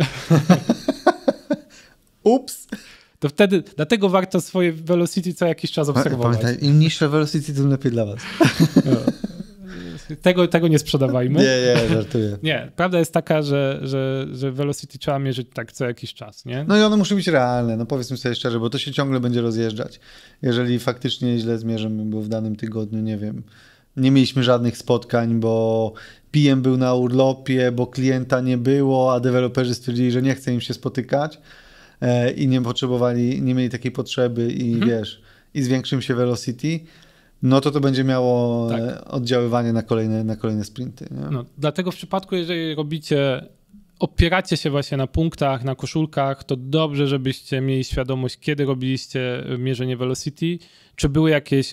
Ups! To wtedy, dlatego warto swoje velocity co jakiś czas obserwować. Pamiętaj, im niższe velocity, tym lepiej dla was. No. Tego nie sprzedawajmy. Nie, żartuję. Nie, prawda jest taka, że velocity trzeba mierzyć tak co jakiś czas, nie? No i one muszą być realne, no powiedzmy sobie szczerze, bo to się ciągle będzie rozjeżdżać. Jeżeli faktycznie źle zmierzymy, bo w danym tygodniu, nie wiem, nie mieliśmy żadnych spotkań, bo PM był na urlopie, bo klienta nie było, a deweloperzy stwierdzili, że nie chce im się spotykać i nie mieli takiej potrzeby i wiesz, i zwiększymy się velocity, no to będzie miało oddziaływanie na kolejne sprinty. Nie? No, dlatego w przypadku, jeżeli opieracie się właśnie na punktach, na koszulkach, to dobrze, żebyście mieli świadomość, kiedy robiliście mierzenie velocity, czy były jakieś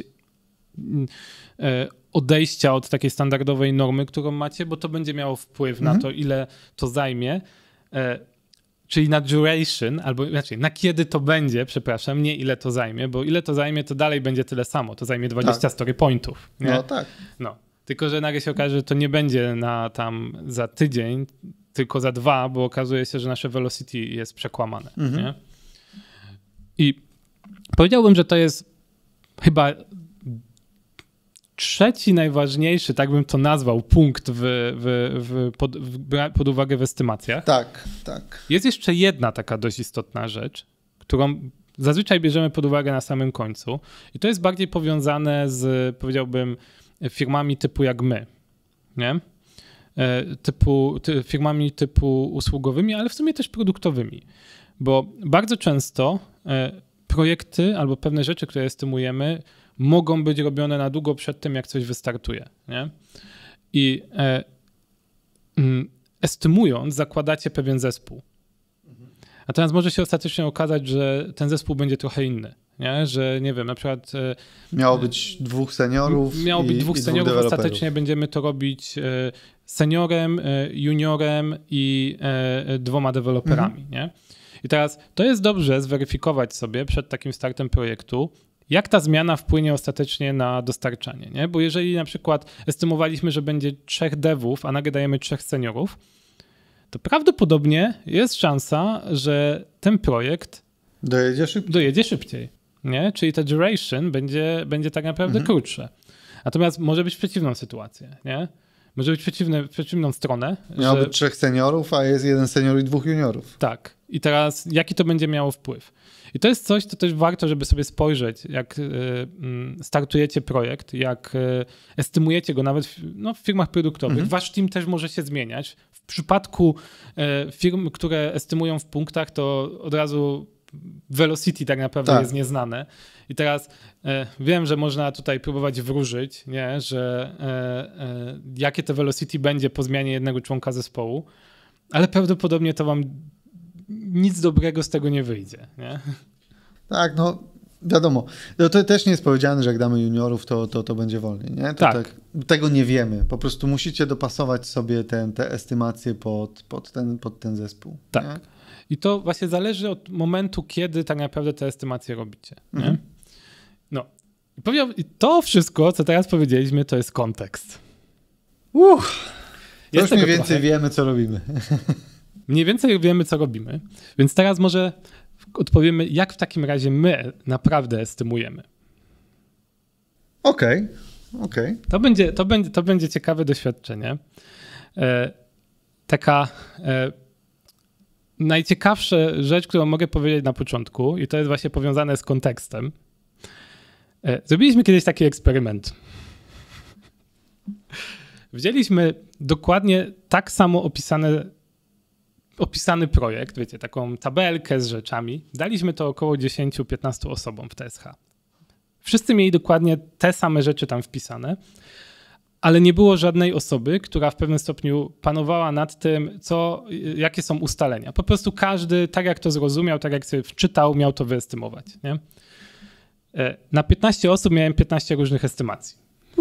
odejścia od takiej standardowej normy, którą macie, bo to będzie miało wpływ na to, ile to zajmie, czyli na duration, albo inaczej, na kiedy to będzie, przepraszam, nie ile to zajmie, bo ile to zajmie, to dalej będzie tyle samo, to zajmie 20 story pointów. Nie? No tak. No. Tylko że nagle się okaże, że to nie będzie na tam za tydzień, tylko za 2, bo okazuje się, że nasze velocity jest przekłamane. Nie? I powiedziałbym, że to jest chyba trzeci najważniejszy, tak bym to nazwał, punkt pod uwagę w estymacjach. Tak. Jest jeszcze jedna taka dość istotna rzecz, którą zazwyczaj bierzemy pod uwagę na samym końcu i to jest bardziej powiązane z, powiedziałbym, firmami typu jak my, nie? Firmami typu usługowymi, ale w sumie też produktowymi, bo bardzo często projekty albo pewne rzeczy, które estymujemy, mogą być robione na długo przed tym, jak coś wystartuje. Nie? I estymując, zakładacie pewien zespół. Natomiast może się ostatecznie okazać, że ten zespół będzie trochę inny. Nie? Że nie wiem, na przykład... Miało być 2 seniorów Miało być 2 seniorów, ostatecznie będziemy to robić seniorem, juniorem i 2 deweloperami. Nie? I teraz to jest dobrze zweryfikować sobie przed takim startem projektu, jak ta zmiana wpłynie ostatecznie na dostarczanie. Nie? Bo jeżeli na przykład estymowaliśmy, że będzie 3 devów, a nagle dajemy 3 seniorów, to prawdopodobnie jest szansa, że ten projekt dojedzie szybciej. Nie? Czyli ta duration będzie tak naprawdę krótsze. Natomiast może być przeciwną sytuację. Nie? Może być w przeciwną stronę. Miało być 3 seniorów, a jest 1 senior i 2 juniorów. Tak. I teraz jaki to będzie miało wpływ? I to jest coś, co też warto, żeby sobie spojrzeć, jak startujecie projekt, jak estymujecie go nawet w firmach produktowych. Wasz team też może się zmieniać. W przypadku firm, które estymują w punktach, to od razu velocity tak naprawdę jest nieznane. I teraz wiem, że można tutaj próbować wróżyć, nie? Że jakie to velocity będzie po zmianie jednego członka zespołu, ale prawdopodobnie to wam nic dobrego z tego nie wyjdzie. Nie? Tak, no wiadomo. No, to też nie jest powiedziane, że jak damy juniorów, to będzie wolniej. Nie? Tak. Tego nie wiemy. Po prostu musicie dopasować sobie te estymacje pod ten zespół. Tak. Nie? I to właśnie zależy od momentu, kiedy tak naprawdę te estymacje robicie. Nie? No. I to wszystko, co teraz powiedzieliśmy, to jest kontekst. Już mniej więcej wiemy, co robimy. Mniej więcej wiemy, co robimy. Więc teraz może odpowiemy, jak w takim razie my naprawdę estymujemy. Okej. To będzie ciekawe doświadczenie. Taka najciekawsza rzecz, którą mogę powiedzieć na początku, i to jest właśnie powiązane z kontekstem. Zrobiliśmy kiedyś taki eksperyment. Wzięliśmy dokładnie tak samo opisany projekt, wiecie, taką tabelkę z rzeczami. Daliśmy to około 10-15 osobom w TSH. Wszyscy mieli dokładnie te same rzeczy tam wpisane, ale nie było żadnej osoby, która w pewnym stopniu panowała nad tym, jakie są ustalenia. Po prostu każdy, tak jak to zrozumiał, tak jak sobie wczytał, miał to wyestymować. Nie? Na 15 osób miałem 15 różnych estymacji.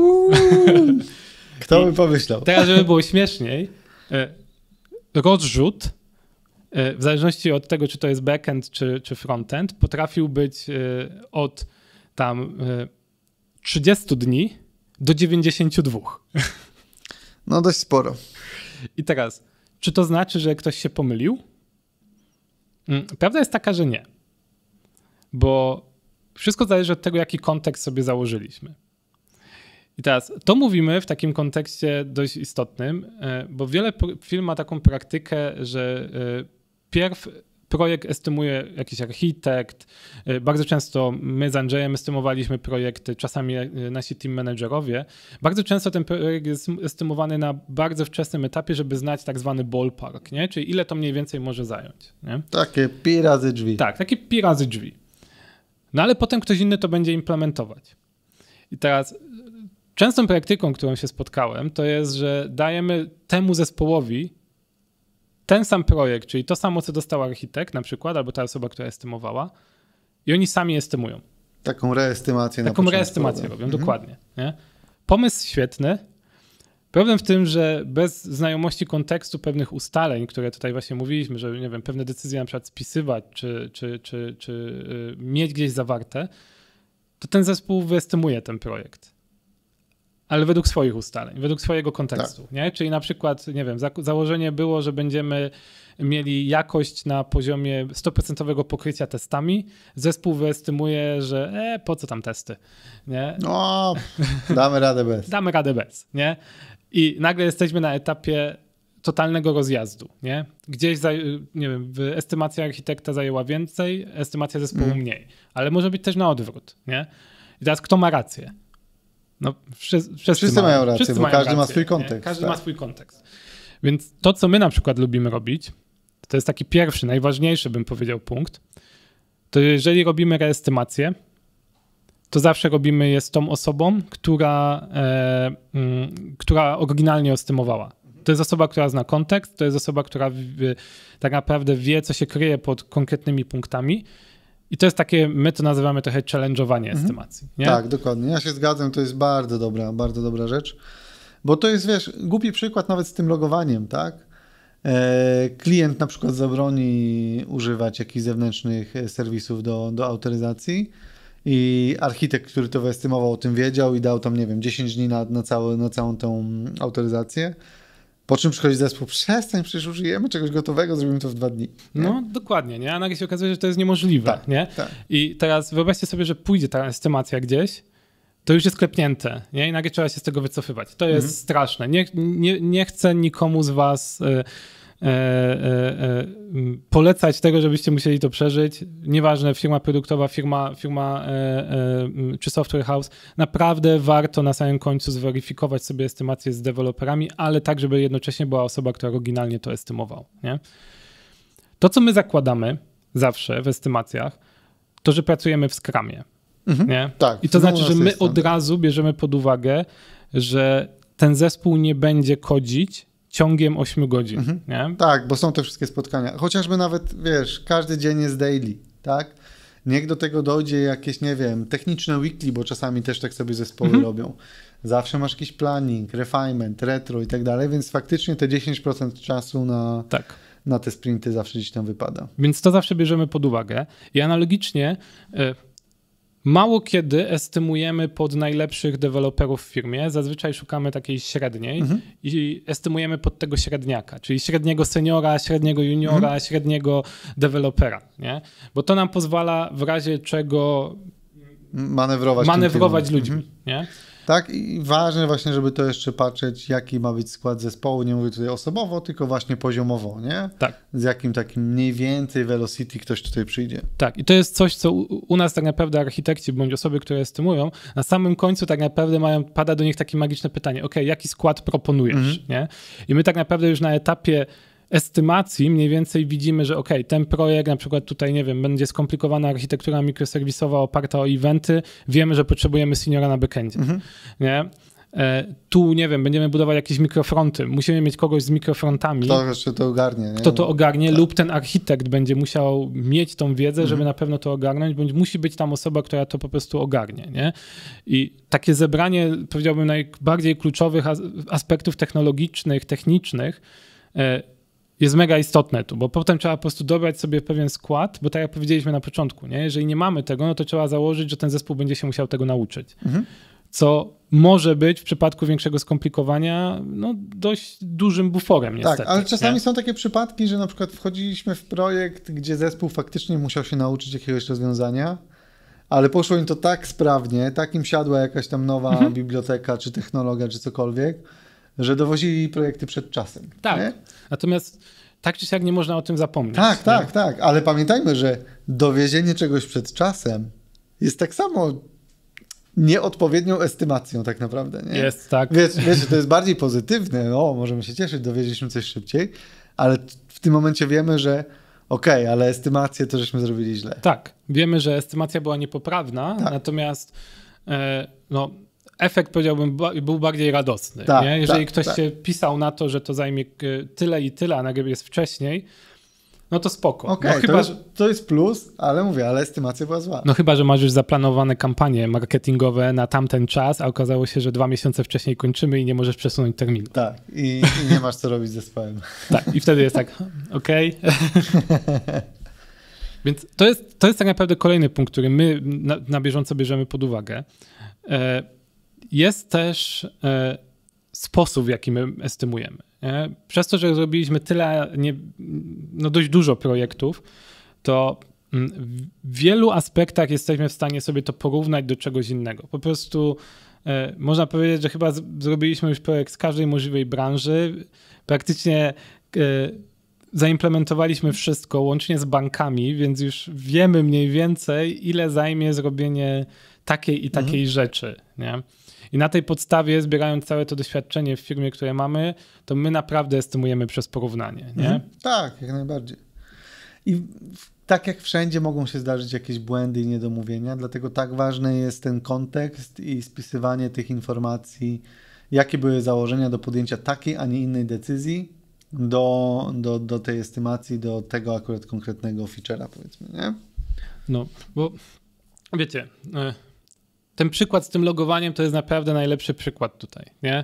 Kto by pomyślał? Teraz, żeby było śmieszniej, rozrzut, w zależności od tego, czy to jest backend, czy frontend, potrafił być od tam 30 dni do 92. No dość sporo. I teraz, czy to znaczy, że ktoś się pomylił? Prawda jest taka, że nie. Bo wszystko zależy od tego, jaki kontekst sobie założyliśmy. I teraz to mówimy w takim kontekście dość istotnym, bo wiele firm ma taką praktykę, że pierw projekt estymuje jakiś architekt. Bardzo często my z Andrzejem estymowaliśmy projekty, czasami nasi team managerowie. Bardzo często ten projekt jest estymowany na bardzo wczesnym etapie, żeby znać tak zwany ballpark, nie? Czyli ile to mniej więcej może zająć. Nie? Takie pi razy drzwi. Tak, takie pi razy drzwi. No ale potem ktoś inny to będzie implementować. I teraz częstą praktyką, którą się spotkałem, to jest, że dajemy temu zespołowi ten sam projekt, czyli to samo, co dostał architekt na przykład, albo ta osoba, która estymowała i oni sami estymują. Taką reestymację robią, dokładnie. Nie? Pomysł świetny. Problem w tym, że bez znajomości kontekstu pewnych ustaleń, które tutaj właśnie mówiliśmy, że nie wiem, pewne decyzje na przykład spisywać, czy mieć gdzieś zawarte, to ten zespół wyestymuje ten projekt. Ale według swoich ustaleń, według swojego kontekstu. Tak. Nie? Czyli na przykład, nie wiem, założenie było, że będziemy mieli jakość na poziomie 100% pokrycia testami. Zespół wyestymuje, że po co tam testy? Nie? No, damy radę bez. Damy radę bez. Nie? I nagle jesteśmy na etapie totalnego rozjazdu. Nie? Gdzieś, nie wiem, estymacja architekta zajęła więcej, estymacja zespołu mniej. Ale może być też na odwrót. Nie? I teraz kto ma rację? No, wszyscy mają rację, bo każdy ma swój kontekst. Każdy ma swój kontekst. Więc to, co my na przykład lubimy robić, to jest taki pierwszy, najważniejszy, bym powiedział, punkt, to jeżeli robimy reestymację, to zawsze robimy je z tą osobą, która oryginalnie estymowała. To jest osoba, która zna kontekst, to jest osoba, która tak naprawdę wie, co się kryje pod konkretnymi punktami. I to jest takie, my to nazywamy trochę challenge'owanie estymacji. Nie? Tak, dokładnie. Ja się zgadzam, to jest bardzo dobra rzecz. Bo to jest, wiesz, głupi przykład nawet z tym logowaniem, tak? Klient na przykład zabroni używać jakichś zewnętrznych serwisów do autoryzacji i architekt, który to wyestymował, o tym wiedział i dał tam, nie wiem, 10 dni na całą tą autoryzację. Po czym przychodzi zespół, przestań, przecież użyjemy czegoś gotowego, zrobimy to w 2 dni. Nie? No dokładnie, nie? A nagle się okazuje, że to jest niemożliwe. Tak, nie? Tak. I teraz wyobraźcie sobie, że pójdzie ta estymacja gdzieś, to już jest klepnięte, nie? I nagle trzeba się z tego wycofywać. To jest straszne. Nie chcę nikomu z was polecać tego, żebyście musieli to przeżyć. Nieważne, firma produktowa, firma czy software house. Naprawdę warto na samym końcu zweryfikować sobie estymację z deweloperami, ale tak, żeby jednocześnie była osoba, która oryginalnie to estymował. Nie? To, co my zakładamy zawsze w estymacjach, to, że pracujemy w Scrumie. Nie? Tak, i to znaczy, że my od razu bierzemy pod uwagę, że ten zespół nie będzie kodzić ciągiem 8 godzin. Nie? Tak, bo są te wszystkie spotkania. Chociażby nawet, wiesz, każdy dzień jest daily, tak? Niech do tego dojdzie jakieś, nie wiem, techniczne weekly, bo czasami też tak sobie zespoły robią. Zawsze masz jakiś planning, refinement, retro i tak dalej, więc faktycznie te 10% czasu na te sprinty zawsze gdzieś tam wypada. Więc to zawsze bierzemy pod uwagę i analogicznie mało kiedy estymujemy pod najlepszych deweloperów w firmie. Zazwyczaj szukamy takiej średniej i estymujemy pod tego średniaka, czyli średniego seniora, średniego juniora, średniego dewelopera. Nie? Bo to nam pozwala w razie czego manewrować ludźmi. Nie? Tak, i ważne właśnie, żeby to jeszcze patrzeć, jaki ma być skład zespołu. Nie mówię tutaj osobowo, tylko właśnie poziomowo, nie? Tak. Z jakim takim mniej więcej velocity ktoś tutaj przyjdzie. Tak, i to jest coś, co u nas tak naprawdę architekci bądź osoby, które estymują, na samym końcu tak naprawdę pada do nich takie magiczne pytanie, jaki skład proponujesz, nie? I my tak naprawdę już na etapie estymacji mniej więcej widzimy, że ten projekt na przykład tutaj, nie wiem, będzie skomplikowana architektura mikroserwisowa oparta o eventy, wiemy, że potrzebujemy seniora na backendzie, nie? Tu, nie wiem, będziemy budować jakieś mikrofronty, musimy mieć kogoś z mikrofrontami. Kto jeszcze to ogarnie. Nie? Kto to ogarnie, lub ten architekt będzie musiał mieć tą wiedzę, żeby na pewno to ogarnąć, bądź musi być tam osoba, która to po prostu ogarnie, nie? I takie zebranie, powiedziałbym, najbardziej kluczowych aspektów technologicznych, technicznych jest mega istotne tu, bo potem trzeba po prostu dobrać sobie pewien skład, bo tak jak powiedzieliśmy na początku, nie? Jeżeli nie mamy tego, no to trzeba założyć, że ten zespół będzie się musiał tego nauczyć. co może być w przypadku większego skomplikowania dość dużym buforem niestety. Tak, ale czasami są takie przypadki, że na przykład wchodziliśmy w projekt, gdzie zespół faktycznie musiał się nauczyć jakiegoś rozwiązania, ale poszło im to tak sprawnie, tak im siadła jakaś tam nowa biblioteka, czy technologia, czy cokolwiek, że dowozili projekty przed czasem. Tak, nie? Natomiast tak czy siak nie można o tym zapomnieć. Tak, ale pamiętajmy, że dowiezienie czegoś przed czasem jest tak samo nieodpowiednią estymacją tak naprawdę. Nie? Jest, tak. Wiecie, to jest bardziej pozytywne, możemy się cieszyć, dowieźliśmy coś szybciej, ale w tym momencie wiemy, że ale estymację to żeśmy zrobili źle. Tak, wiemy, że estymacja była niepoprawna, natomiast efekt, powiedziałbym, był bardziej radosny. Nie? Jeżeli ktoś się pisał na to, że to zajmie tyle i tyle, a nagle jest wcześniej, no to spoko. To jest plus, ale mówię, ale estymacja była zła. No chyba, że masz już zaplanowane kampanie marketingowe na tamten czas, a okazało się, że 2 miesiące wcześniej kończymy i nie możesz przesunąć terminu. Tak, i nie masz co robić z zespołem. Tak, i wtedy jest tak, okej. Więc to jest tak naprawdę kolejny punkt, który my na bieżąco bierzemy pod uwagę. Jest też sposób, w jaki my estymujemy. Nie? Przez to, że zrobiliśmy tyle, dość dużo projektów, to w wielu aspektach jesteśmy w stanie sobie to porównać do czegoś innego. Po prostu można powiedzieć, że chyba zrobiliśmy już projekt z każdej możliwej branży. Praktycznie zaimplementowaliśmy wszystko, łącznie z bankami, więc już wiemy mniej więcej, ile zajmie zrobienie takiej i takiej rzeczy. Nie? I na tej podstawie, zbierając całe to doświadczenie w firmie, które mamy, to my naprawdę estymujemy przez porównanie. Nie? Tak, jak najbardziej. I tak jak wszędzie mogą się zdarzyć jakieś błędy i niedomówienia, dlatego tak ważny jest ten kontekst i spisywanie tych informacji, jakie były założenia do podjęcia takiej, a nie innej decyzji do tej estymacji, do tego akurat konkretnego feature'a, powiedzmy, nie? No, bo wiecie, ten przykład z tym logowaniem to jest naprawdę najlepszy przykład tutaj, nie?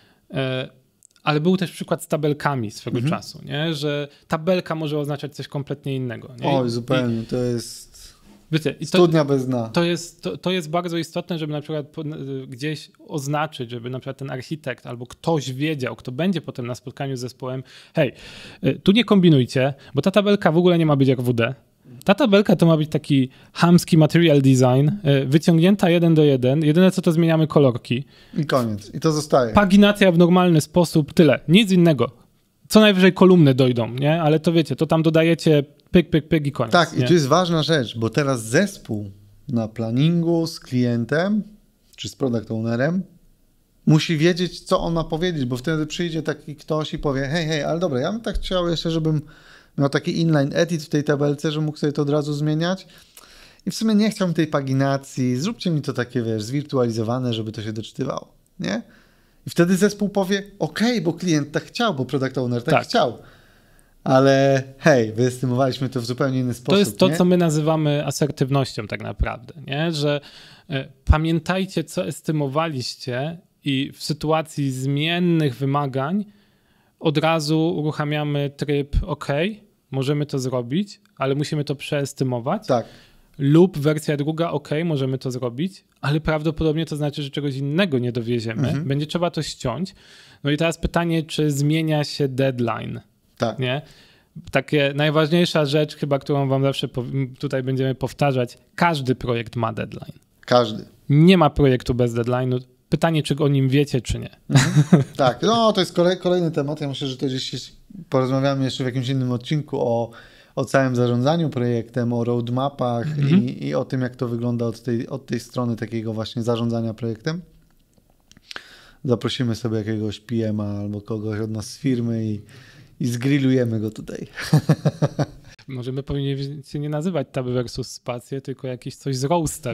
Ale był też przykład z tabelkami swego czasu, nie? Że tabelka może oznaczać coś kompletnie innego. Nie? Oj, zupełnie, to jest wiecie, studnia bez dna. To jest bardzo istotne, żeby na przykład gdzieś oznaczyć, żeby na przykład ten architekt albo ktoś wiedział, kto będzie potem na spotkaniu z zespołem, hej, tu nie kombinujcie, bo ta tabelka w ogóle nie ma być jak WD. Ta tabelka to ma być taki chamski material design, wyciągnięta 1 do 1. Jedyne co to zmieniamy kolorki. I koniec. I to zostaje. Paginacja w normalny sposób, tyle. Nic innego. Co najwyżej kolumny dojdą, nie? Ale to wiecie, to tam dodajecie pyk, pyk, pyk i koniec. Tak, nie? i tu jest ważna rzecz, bo teraz zespół na planningu z klientem czy z product ownerem musi wiedzieć, co on ma powiedzieć, bo wtedy przyjdzie taki ktoś i powie, hej, ale dobra, ja bym tak chciał jeszcze, żebym miał taki inline edit w tej tabelce, że mógł sobie to od razu zmieniać i w sumie nie chciałbym tej paginacji, zróbcie mi to takie, zwirtualizowane, żeby to się doczytywało, nie? I wtedy zespół powie, bo klient tak chciał, bo product owner tak chciał. Ale hej, wyestymowaliśmy to w zupełnie inny sposób. To jest to, nie? co my nazywamy asertywnością tak naprawdę, nie? Że pamiętajcie, co estymowaliście i w sytuacji zmiennych wymagań od razu uruchamiamy tryb możemy to zrobić, ale musimy to przeestymować. Tak. Lub wersja druga, możemy to zrobić, ale prawdopodobnie to znaczy, że czegoś innego nie dowieziemy. Będzie trzeba to ściąć. No i teraz pytanie, czy zmienia się deadline? Tak. Nie? Takie najważniejsza rzecz chyba, którą wam zawsze tutaj będziemy powtarzać. Każdy projekt ma deadline. Każdy. Nie ma projektu bez deadline'u. Pytanie, czy o nim wiecie, czy nie. Tak, no to jest kolejny temat. Ja myślę, że to gdzieś porozmawiamy jeszcze w jakimś innym odcinku o całym zarządzaniu projektem, o roadmapach i o tym, jak to wygląda od tej strony takiego właśnie zarządzania projektem. Zaprosimy sobie jakiegoś PM-a albo kogoś od nas z firmy i zgrillujemy go tutaj. Może my powinniśmy się nie nazywać Tab versus Spacje, tylko jakieś coś z roastem.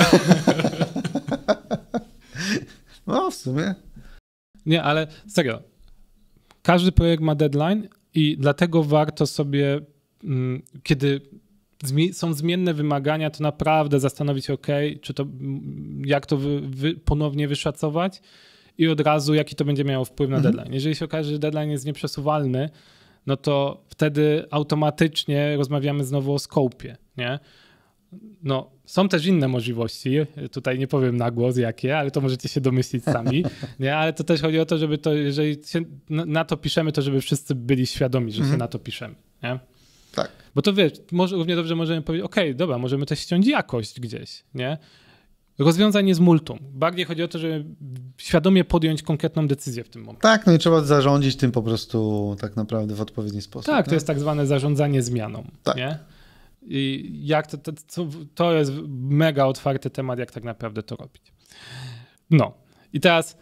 No w sumie. Nie, ale serio. Każdy projekt ma deadline i dlatego warto sobie, kiedy są zmienne wymagania, to naprawdę zastanowić się, czy to, jak to ponownie wyszacować i od razu, jaki to będzie miało wpływ na deadline. Jeżeli się okaże, że deadline jest nieprzesuwalny, no to wtedy automatycznie rozmawiamy znowu o scope'ie, nie? no, są też inne możliwości. Tutaj nie powiem na głos jakie, ale to możecie się domyślić sami. Nie? Ale to też chodzi o to, żeby to, jeżeli się na to piszemy, to żeby wszyscy byli świadomi, że się na to piszemy. Nie? Tak. Bo to wiesz, równie dobrze możemy powiedzieć, okej, dobra, możemy też ściąć jakość gdzieś, nie? Rozwiązań jest multum. Bardziej chodzi o to, żeby świadomie podjąć konkretną decyzję w tym momencie. Tak, no i trzeba zarządzić tym po prostu tak naprawdę w odpowiedni sposób. Tak, nie? to jest tak zwane zarządzanie zmianą, Tak. nie? I jak to jest mega otwarty temat, jak tak naprawdę to robić. No i teraz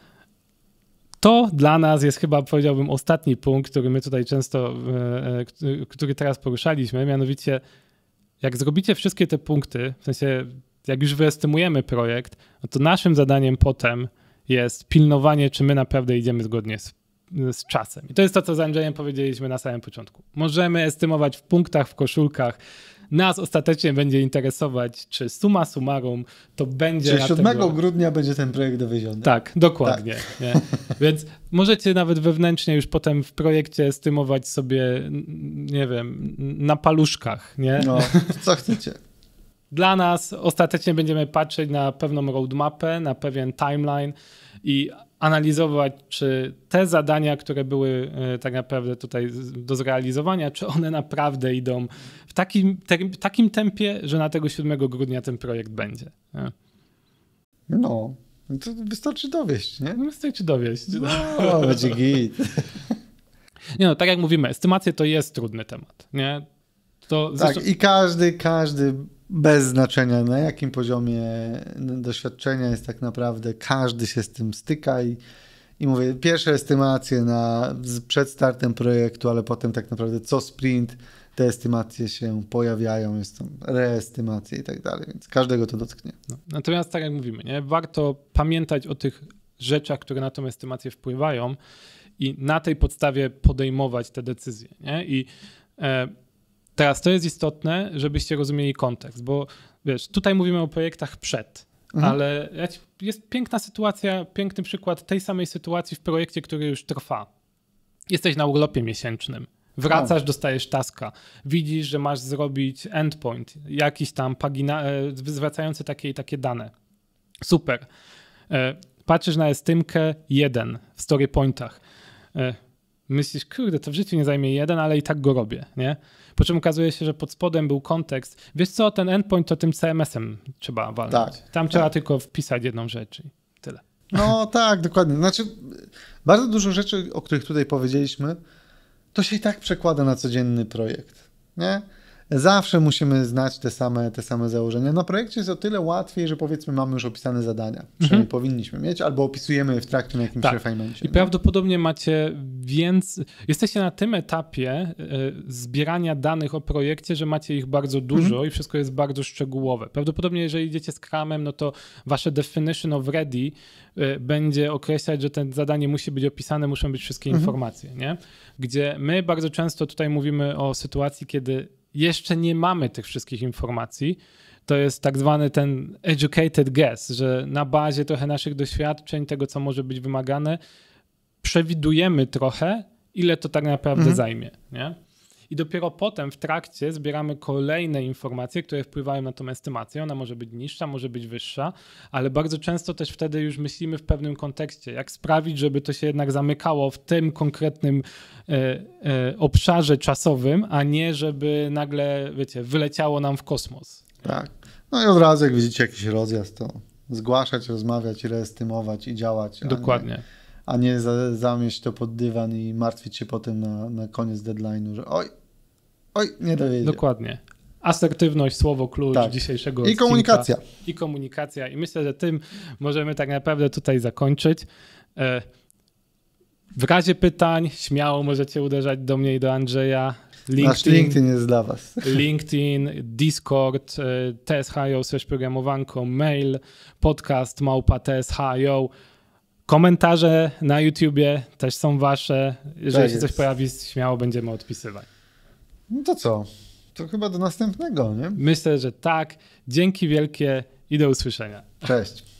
to dla nas jest chyba, powiedziałbym, ostatni punkt, który my tutaj często, który teraz poruszaliśmy, mianowicie jak zrobicie wszystkie te punkty, w sensie jak już wyestymujemy projekt, no to naszym zadaniem potem jest pilnowanie, czy my naprawdę idziemy zgodnie z czasem. I to jest to, co z Andrzejem powiedzieliśmy na samym początku. Możemy estymować w punktach, w koszulkach. Nas ostatecznie będzie interesować, czy summa summarum to będzie... Czyli 7 grudnia będzie ten projekt dowieziony. Tak, dokładnie. Tak. Nie? Więc możecie nawet wewnętrznie już potem w projekcie estymować sobie, nie wiem, na paluszkach. Nie? No, co chcecie. Dla nas ostatecznie będziemy patrzeć na pewną roadmapę, na pewien timeline i analizować, czy te zadania, które były tak naprawdę tutaj do zrealizowania, czy one naprawdę idą w takim tempie, że na tego 7 grudnia ten projekt będzie. Nie? No, to wystarczy dowieść, nie? No, wystarczy dowieść. No, będzie git. Nie no, tak jak mówimy, estymacje to jest trudny temat, nie? To tak, zresztą... i każdy bez znaczenia na jakim poziomie doświadczenia jest tak naprawdę, każdy się z tym styka i mówię, pierwsze estymacje przed startem projektu, ale potem tak naprawdę co sprint te estymacje się pojawiają, jest tam reestymacje i tak dalej, więc każdego to dotknie. No, natomiast tak jak mówimy, nie? Warto pamiętać o tych rzeczach, które na tą estymację wpływają i na tej podstawie podejmować te decyzje. Nie? I teraz to jest istotne, żebyście rozumieli kontekst, bo wiesz, tutaj mówimy o projektach przed, ale jest piękna sytuacja, piękny przykład tej samej sytuacji w projekcie, który już trwa. Jesteś na urlopie miesięcznym, wracasz, dostajesz taska, widzisz, że masz zrobić endpoint, jakiś tam zwracający takie i takie dane. Super. Patrzysz na estymkę 1 w story pointach. Myślisz, kurde, to w życiu nie zajmie 1, ale i tak go robię, nie? Po czym okazuje się, że pod spodem był kontekst. Wiesz co, ten endpoint to tym CMS-em trzeba walnąć. Tak, Tam trzeba tylko wpisać jedną rzecz i tyle. No tak, dokładnie. Znaczy, bardzo dużo rzeczy, o których tutaj powiedzieliśmy, to się i tak przekłada na codzienny projekt, nie? Zawsze musimy znać te same założenia. Na projekcie jest o tyle łatwiej, że powiedzmy mamy już opisane zadania. Przynajmniej powinniśmy mieć, albo opisujemy je w trakcie na jakimś refinemencie. I prawdopodobnie jesteście na tym etapie zbierania danych o projekcie, że macie ich bardzo dużo i wszystko jest bardzo szczegółowe. Prawdopodobnie jeżeli idziecie z Scrumem, no to wasze definition of ready będzie określać, że to zadanie musi być opisane, muszą być wszystkie informacje, nie? Gdzie my bardzo często tutaj mówimy o sytuacji, kiedy jeszcze nie mamy tych wszystkich informacji. To jest tak zwany ten educated guess, że na bazie trochę naszych doświadczeń, tego co może być wymagane, przewidujemy trochę, ile to tak naprawdę zajmie. Nie? I dopiero potem w trakcie zbieramy kolejne informacje, które wpływają na tą estymację. Ona może być niższa, może być wyższa, ale bardzo często też wtedy już myślimy w pewnym kontekście, jak sprawić, żeby to się jednak zamykało w tym konkretnym obszarze czasowym, a nie żeby nagle, wiecie, wyleciało nam w kosmos. Tak. No i od razu jak widzicie jakiś rozjazd, to zgłaszać, rozmawiać, reestymować i działać. Dokładnie. A nie zamieść to pod dywan i martwić się potem na koniec deadline'u, że oj, nie dowiedzie. Dokładnie. Asertywność, słowo klucz dzisiejszego odcinka. I komunikacja. I komunikacja. I myślę, że tym możemy tak naprawdę tutaj zakończyć. W razie pytań śmiało możecie uderzać do mnie i do Andrzeja. Nasz LinkedIn jest dla was. LinkedIn, Discord, TSHIO/programowanko, mail, podcast @TSHIO. Komentarze na YouTubie też są wasze. Jeżeli się coś pojawi, śmiało będziemy odpisywać. No to co? To chyba do następnego, nie? Myślę, że tak. Dzięki wielkie i do usłyszenia. Cześć.